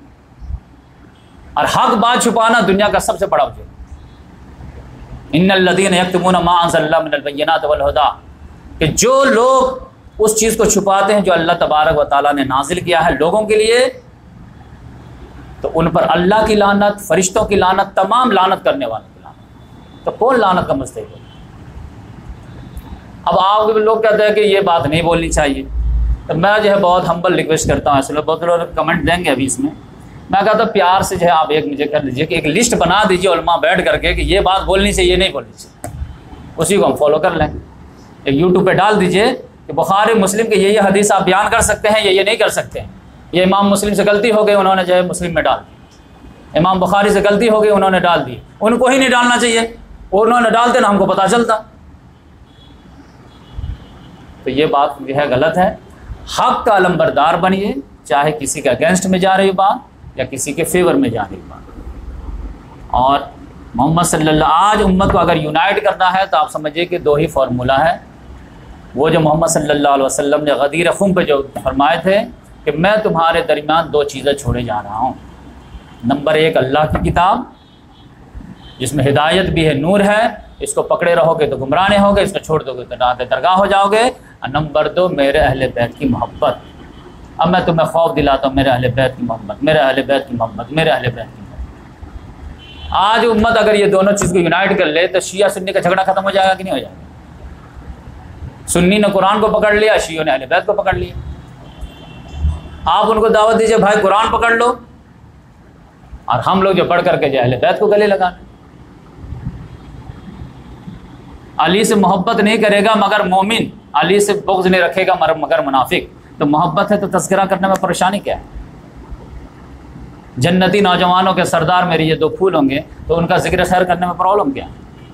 और हक बात छुपाना दुनिया का सबसे बड़ा वजह। इन्नल्लज़ीना यक्तुमूना मा अंज़लना मिनल बय्यिनाति वल हुदा, कि जो लोग उस चीज़ को छुपाते हैं जो अल्लाह तबारक व तआला ने नाजिल किया है लोगों के लिए, तो उन पर अल्लाह की लानत, फरिश्तों की लानत, तमाम लानत करने वालों की लानत। तो कौन लानत का मुस्तहिक़ है? अब आप लोग कहते हैं कि ये बात नहीं बोलनी चाहिए, तो मैं जो है बहुत हम्बल रिक्वेस्ट करता हूँ। ऐसे लोग बहुत लोग कमेंट देंगे अभी इसमें, मैं कहता हूँ प्यार से जो है आप एक मुझे कर लीजिए कि एक लिस्ट बना दीजिए उलमा बैठ करके कि ये बात बोलनी चाहिए, नहीं बोलनी चाहिए, उसी को हम फॉलो कर लें। एक यूट्यूब पे डाल दीजिए कि बुखारी मुस्लिम के ये हदीस आप बयान कर सकते हैं, ये नहीं कर सकते हैं। ये इमाम मुस्लिम से गलती हो गई, उन्होंने जो है मुस्लिम में डाल दी। इमाम बुखारी से गलती हो गई, उन्होंने डाल दी। उनको ही नहीं डालना चाहिए, उन्होंने डालते ना हमको पता चलता। तो ये बात जो है गलत है। हक का अलंबरदार बनिए, चाहे किसी के अगेंस्ट में जा रही बात या किसी के फेवर में जा रही बात। और मोहम्मद सल्लल्लाहु, आज उम्मत को अगर यूनाइट करना है तो आप समझिए कि 2 ही फार्मूला है। वो जो मोहम्मद सल्लल्लाहु अलैहि वसल्लम ने गदीर खुम पे जो फरमाए थे कि मैं तुम्हारे दरमियान 2 चीज़ें छोड़े जा रहा हूँ। नंबर 1 अल्लाह की किताब जिसमें हिदायत भी है, नूर है, इसको पकड़े रहोगे तो गुमराह नहीं होगे, इसको छोड़ दोगे तो रात दरगाह हो जाओगे। और नंबर 2 मेरे अहले बैत की मोहब्बत। अब मैं तुम्हें खौफ दिलाता हूँ, मेरे अहले बैत की मोहब्बत, मेरे अहले बैत की मोहब्बत, मेरे अहले बैत की मोहब्बत। आज उम्मत अगर ये दोनों चीज़ को यूनाइट कर ले तो शिया सुन्नी का झगड़ा खत्म हो जाएगा कि नहीं हो जाएगा? सुन्नी ने कुरान को पकड़ लिया, शियों ने अहले बैत को पकड़ लिया। आप उनको दावत दीजिए भाई कुरान पकड़ लो, और हम लोग जो पढ़ करके जो अहले बैत को गले लगा। अली से मोहब्बत नहीं करेगा मगर मोमिन, अली से बुग़्ज़ नहीं रखेगा मगर मुनाफिक। तो मोहब्बत है तो तज़किरा करने में परेशानी क्या है? जन्नती नौजवानों के सरदार मेरे ये 2 फूल होंगे तो उनका जिक्र खैर करने में प्रॉब्लम क्या है?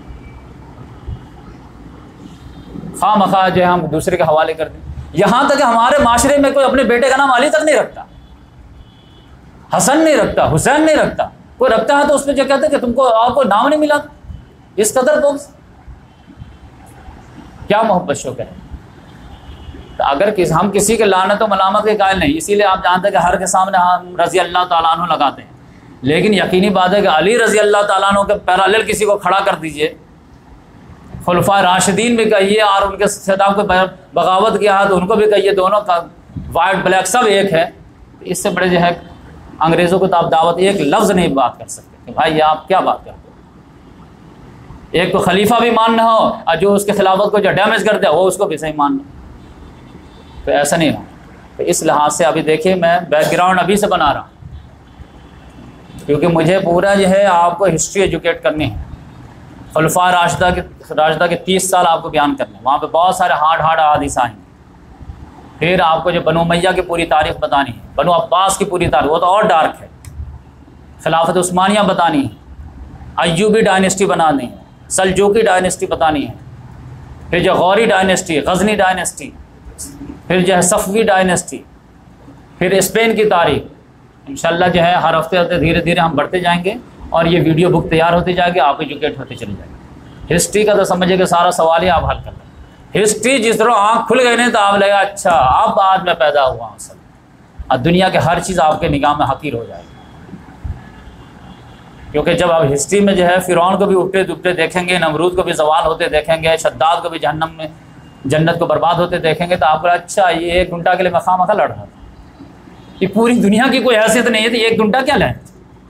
खामखा जो है हम दूसरे के हवाले कर दें। यहाँ तक हमारे माशरे में कोई अपने बेटे का नाम अली तक नहीं रखता, हसन नहीं रखता, हुसैन नहीं रखता। कोई रखता है तो उसमें जो कहते हैं कि तुमको आपको नाम नहीं मिला। इस कदर बुग़्ज़, क्या मोहब्बत शो करें? तो अगर हम किसी के लानत और मलामत के कायल नहीं, इसीलिए आप जानते हैं कि हर के सामने हम रज़ी अल्लाह ताला अन्हु लगाते हैं। लेकिन यकीनी बात है कि अली रज़ी अल्लाह ताला अन्हु के पैरेलल किसी को खड़ा कर दीजिए, खुलफाए राशिदीन भी कहिए और उनके खिलाफ को बगावत किया तो उनको भी कहिए, दोनों का वाइट ब्लैक सब एक है। तो इससे बड़े जो है अंग्रेज़ों को तो आप दावत एक लफ्ज़ नहीं बात कर सकते कि भाई ये आप क्या बात करते हो। एक तो खलीफा भी मानना हो और जो उसके खिलाफत को जो डैमेज करते हैं वो उसको भी सही मानना, तो ऐसा नहीं हो। तो इस लिहाज से अभी देखिए मैं बैकग्राउंड अभी से बना रहा हूँ क्योंकि मुझे पूरा जो है आपको हिस्ट्री एजुकेट करनी है। खुलफा राशिदा के 30 साल आपको बयान करने हैं, वहाँ पे बहुत सारे हार्ड हदीस आएंगे। फिर आपको जो बनु उमैया की पूरी तारीख बतानी है, बनु अब्बास की पूरी तारीख, वो तो और डार्क है। खिलाफत उस्मानिया बतानी है, अय्यूबी डायनेस्टी बनानी है, सल्जूकी डायनेस्टी बतानी है, फिर जो गौरी डायनेस्टी, गजनी डायनेस्टी, फिर जो है सफ़वी डायनेस्टी, फिर स्पेन की तारीख। इंशाल्लाह जो है हर हफ्ते धीरे धीरे हम बढ़ते जाएंगे और ये वीडियो बुक तैयार होती जाएगी, आप एजुकेट होते चले जाएंगे। हिस्ट्री का तो समझिए कि सारा सवाल ही आप हल कर लें। हिस्ट्री जिस तरह आँख खुल गई नहीं तो आप लगा अच्छा अब आज मैं पैदा हुआ हूँ असल, और दुनिया के हर चीज़ आपके निगाह में हकीर हो जाएगी। क्योंकि जब आप हिस्ट्री में जो है फ़िरौन को भी उठते दुबते देखेंगे, नमरूद को भी जवाल होते देखेंगे, शद्दाद को भी जहन्नम में जन्नत को बर्बाद होते देखेंगे, तो आपको अच्छा ये 1 घंटा के लिए मैं खामखा लड़ रहा था, ये पूरी दुनिया की कोई हैसियत नहीं है तो 1 घंटा क्या लें,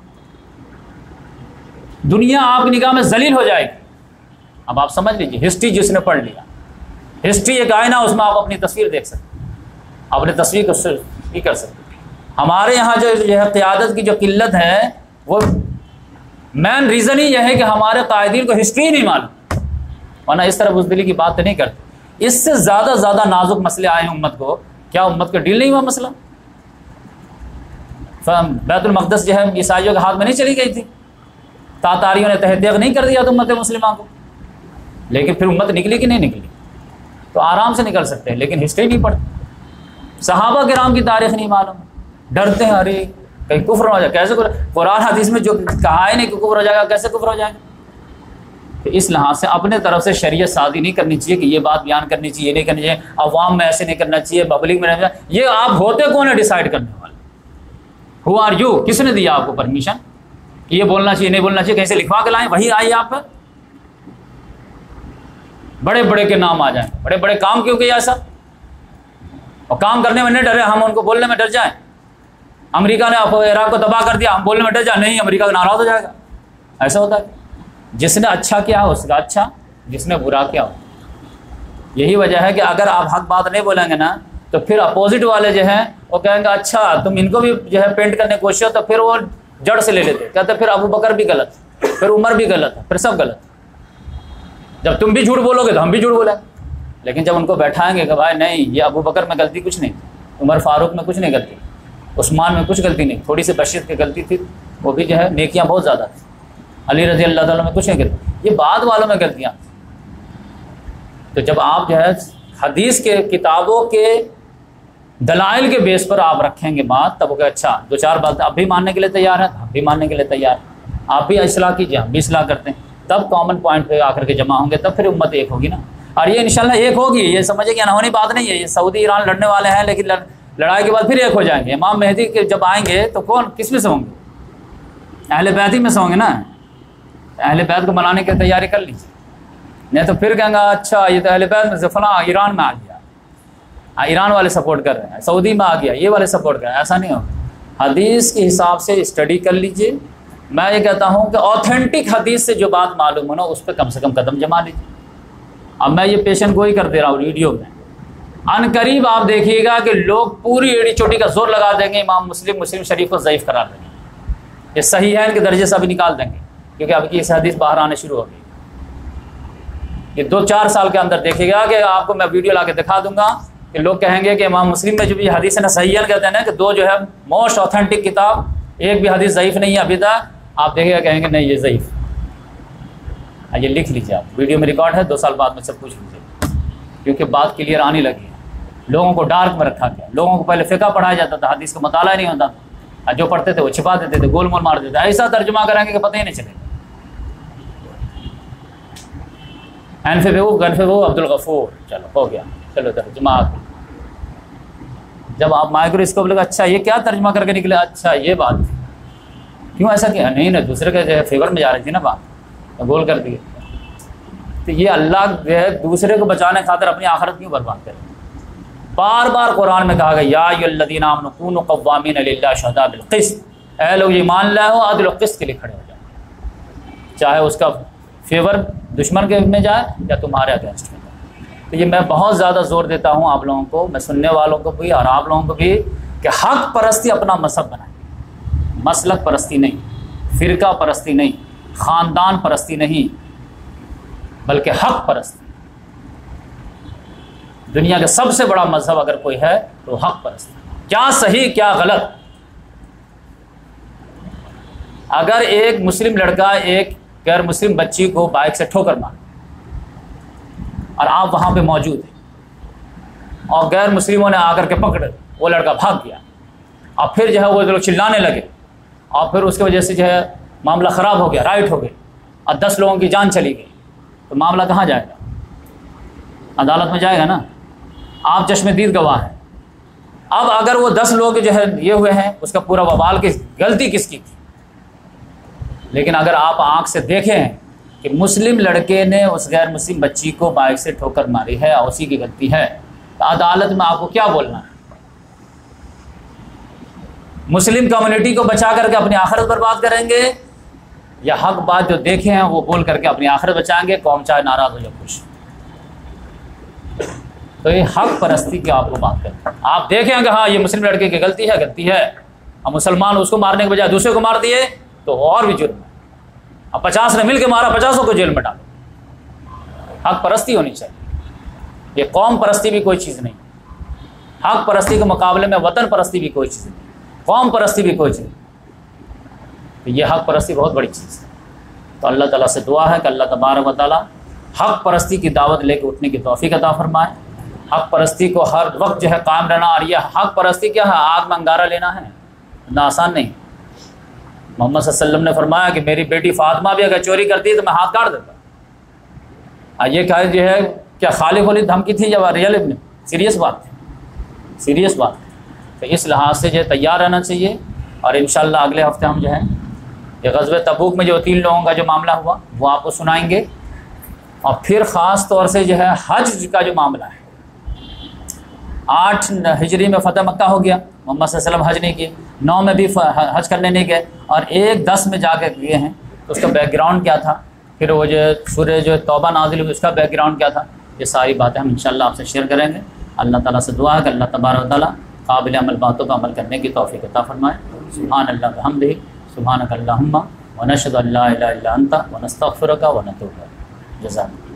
दुनिया आपकी निगाह में जलील हो जाएगी। अब आप समझ लीजिए, हिस्ट्री जिसने पढ़ लिया, हिस्ट्री एक आईना, उसमें आप अपनी तस्वीर देख सकते, अपनी तस्वीर को भी कर सकते। हमारे यहाँ जो है क़यादत की जो किल्लत है, वो मेन रीज़न ही यह है कि हमारे कायदीन को हिस्ट्री नहीं मालूम, वरना इस तरह बुज़दिली की बात तो नहीं करते। इससे ज़्यादा नाजुक मसले आए हैं उम्मत को, क्या उम्मत को डील नहीं हुआ मसला? बैतुल मक़दस जो है ईसाइयों के हाथ में नहीं चली गई थी, तातारियों ने तहक़ीक़ नहीं कर दिया तो उम्मत मुस्लिमा को, लेकिन फिर उम्मत निकली कि नहीं निकली? तो आराम से निकल सकते हैं, लेकिन हिस्ट्री नहीं पढ़ते, सहाबा किराम की तारीख़ नहीं मालूम, डरते हैं अरे कहीं कुफ्र हो जाए। कैसे कुरान हदीस में जो कहा है नहीं कि कुफ्र हो जाएगा, कैसे कुफ्र हो जाएगा? तो इस लिहाज से अपने तरफ से शरीयत सादी नहीं करनी चाहिए कि ये बात बयान करनी चाहिए, ये नहीं करनी चाहिए, अवाम में ऐसे नहीं करना चाहिए, पब्लिक में नहीं करना चाहिए। ये आप होते कौन है डिसाइड करने वाले? Who are you? किसने दिया आपको परमिशन ये बोलना चाहिए नहीं बोलना चाहिए? कहीं से लिखवा के लाएं, वही आई आप पर बड़े बड़े के नाम आ जाए, बड़े बड़े काम क्यों किया ऐसा? और काम करने में नहीं डरे, हम उनको बोलने में डर जाएं। अमेरिका ने इराक को तबाह कर दिया, हम बोलने में डर जाए, नहीं अमेरिका का नाराज हो जाएगा। ऐसा होता है, जिसने अच्छा किया हो उसका अच्छा, जिसने बुरा किया हो। यही वजह है कि अगर आप हक बात नहीं बोलेंगे ना, तो फिर अपोजिट वाले जो हैं वो कहेंगे अच्छा तुम इनको भी जो है पेंट करने की कोशिश हो, तो फिर वो जड़ से ले लेते, कहते फिर अबू बकर भी गलत, फिर उमर भी गलत है, फिर सब गलत। जब तुम भी झूठ बोलोगे तो हम भी झूठ बोलेंगे। लेकिन जब उनको बैठाएंगे कि भाई नहीं, ये अबू बकर में गलती कुछ नहीं, उमर फारूक में कुछ नहीं गलती, उस्मान में कुछ गलती नहीं, थोड़ी सी बशीर की गलती थी, वो भी जो है नेकियां बहुत ज़्यादा थी, अली रज़ी अल्लाह ताला में कुछ नहीं गलती, ये बाद वालों में गलतियाँ। तो जब आप जो है हदीस के किताबों के दलाइल के बेस पर आप रखेंगे बात, तब वो अच्छा 2-4 बात आप भी मानने के लिए तैयार हैं, हम भी मानने के लिए तैयार, आप भी इस्लाह कीजिए, हम भी इस्लाह करते हैं, तब कॉमन पॉइंट पे आकर के जमा होंगे, तब फिर उम्मत एक होगी ना। और ये इंशाल्लाह एक होगी, ये समझिए कि अनहोनी बात नहीं है। ये सऊदी ईरान लड़ने वाले हैं, लेकिन लड़ाई के बाद फिर एक हो जाएंगे। इमाम मेहदी के जब आएंगे तो कौन किस में से होंगे? अहले बैत ही में से होंगे ना। अहले बैत को बनाने की तैयारी कर लीजिए, नहीं तो फिर कहेंगे अच्छा ये तो अहले बैत में से फलां ईरान में आ गया, ईरान वाले सपोर्ट कर रहे हैं, सऊदी में आ गया, ये वाले सपोर्ट कर रहे हैं। ऐसा नहीं होगा। हदीस के हिसाब से स्टडी कर लीजिए। मैं ये कहता हूँ कि ऑथेंटिक हदीस से जो बात मालूम हो ना, उस पर कम से कम कदम जमा लीजिए। अब मैं ये पेशन गोई कर दे रहा हूँ वीडियो में, अनकरीब आप देखिएगा कि लोग पूरी एड़ी चोटी का जोर लगा देंगे, इमाम मुस्लिम शरीफ को ज़ईफ़ करार देंगे, ये सही है इनके दर्जे से अभी निकाल देंगे, क्योंकि अब की इस हदीस बाहर आने शुरू हो गई। ये 2-4 साल के अंदर देखिएगा कि आपको मैं वीडियो ला के दिखा दूंगा कि लोग कहेंगे कि इमाम मुस्लिम में जो भी हदीस है ना सही है, कहते हैं ना कि 2 जो है मोस्ट ऑथेंटिक किताब, एक भी हदीस ज़ईफ़ नहीं है अभी तक, आप देखिएगा कहेंगे नहीं ये ज़ईफ़। ये लिख लीजिए, आप वीडियो में रिकॉर्ड है, 2 साल बाद में सब पूछ लीजिए, क्योंकि बात क्लियर आने लगी है। लोगों को डार्क में रखा गया, लोगों को पहले फ़िक़्ह पढ़ाया जाता था, हदीस का मताला नहीं होता था, जो पढ़ते थे वो छिपा देते थे, गोल मोल मार देते थे, ऐसा तर्जुमा करेंगे कि पता ही नहीं चलेगा। गनफे वो अब्दुल गफूर, चलो हो गया, चलो तर्जुमा। जब आप माइक्रोस्कोप लगा, अच्छा ये क्या तर्जुमा करके निकले, अच्छा ये बात क्यों ऐसा किया, नहीं ना दूसरे के फेवर में जा रही थी ना बात, तो गोल कर दिए। तो ये अल्लाह जो है दूसरे को बचाने खातिर अपनी आखिरत क्यों बर्बाद करे? बार बार कुरान में कहा गया या अय्युहल्लज़ीना आमनू कूनू क़व्वामीना लिल्लाहि शुहदा बिल क़िस्त, ऐ लोग ईमान लाए हो अदल और क़िस्त के लिए खड़े हो जाए, चाहे उसका फेवर दुश्मन के में जाए या तुम्हारे अगेंस्ट में जाए। तो ये मैं बहुत ज़्यादा ज़ोर देता हूँ आप लोगों को, मैं सुनने वालों को भी और आप लोगों को भी, कि हक परस्ती अपना मसहब बनाए, मसलक परस्ती नहीं। फ़िरका परस्ती नहीं, ख़ानदान परस्ती नहीं, बल्कि हक़ परस्ती। दुनिया का सबसे बड़ा मज़हब अगर कोई है तो हक़ परस्ती। क्या सही क्या गलत। अगर एक मुस्लिम लड़का एक गैर मुस्लिम बच्ची को बाइक से ठोकर मार और आप वहाँ पे मौजूद हैं और गैर मुस्लिमों ने आकर के पकड़े, वो लड़का भाग गया और फिर जो है वो लोग चिल्लाने लगे और फिर उसकी वजह से जो है मामला ख़राब हो गया, राइट हो गई और 10 लोगों की जान चली गई, तो मामला कहाँ जाएगा? अदालत में जाएगा ना। आप चश्मदीद गवाह हैं। अब अगर वो 10 लोग जो है ये हुए हैं, उसका पूरा बवाल गलती किसकी थी? लेकिन अगर आप आँख से देखें कि मुस्लिम लड़के ने उस गैर मुस्लिम बच्ची को बाइक से ठोकर मारी है और उसी की गलती है, तो अदालत में आपको क्या बोलना है? मुस्लिम कम्युनिटी को बचा करके अपनी आखिरत बर्बाद करेंगे या हक बात जो देखे हैं वो बोल करके अपनी आखिरत बचाएंगे, कौम चाहे नाराज़ हो या खुश? तो ये हक परस्ती की आपको बात करें। आप देखें कि हाँ ये मुस्लिम लड़के की गलती है और मुसलमान उसको मारने के बजाय दूसरे को मार दिए तो और भी जुर्म है। अब 50 ने मिल के मारा, 50 को जेल में डालो। हक परस्ती होनी चाहिए। ये कौम परस्ती भी कोई चीज़ नहीं, हक परस्ती के मुकाबले में वतन परस्ती भी कोई चीज़ नहीं, कौम परस्ती भी कोई चीज़ नहीं। तो ये हक परस्ती बहुत बड़ी चीज़ है। तो अल्लाह ताला से दुआ है कि अल्लाह तबारक व तआला हक परस्ती की दावत लेकर उठने की तौफीक अता फरमाए। हक परस्ती को हर वक्त जो है कायम रहना। और यह हक परस्ती क्या है? आग में अंगारा लेना है, इतना आसान नहीं। मोहम्मद सल्लल्लाहु अलैहि वसल्लम ने फरमाया कि मेरी बेटी फातिमा भी अगर चोरी करती तो मैं हाथ काट देता। ये क्या जो है, क्या खाली खोली धमकी थी या रियल में सीरियस बात थी? सीरियस बात। तो इस लिहाज से जो तैयार रहना चाहिए। और इंशाअल्लाह अगले हफ्ते हम जो है ये ग़ज़वे तबूक में जो 3 लोगों का जो मामला हुआ वो आपको सुनाएंगे। और फिर ख़ास तौर से जो है हज का जो मामला है, 8 हिजरी में फ़तह मक्का हो गया, मोहम्मद सल्लल्लाहु अलैहि वसल्लम हज नहीं किए, 9 में भी हज करने नहीं गए और 1-10 में जाकर गए हैं। तो उसका बैकग्राउंड क्या था, फिर वो जो सूरह जो तौबा नाज़िल हुई उसका बैकग्राउंड क्या था, ये सारी बातें हम इंशाअल्लाह आपसे शेयर करेंगे। अल्लाह ताला से दुआ है कि अल्लाह तबारक व तआला काबिल अमल बातों पर अमल करने की तौफीक अता फरमाए। सुभान अल्लाह व हम्दिही, सुभानक अल्लाहुम्मा व नशहदु अल्ला इलाहा इल्ला अंता व नस्तगफिरुका व नतूबु इलैक। जज़ाकल्लाह।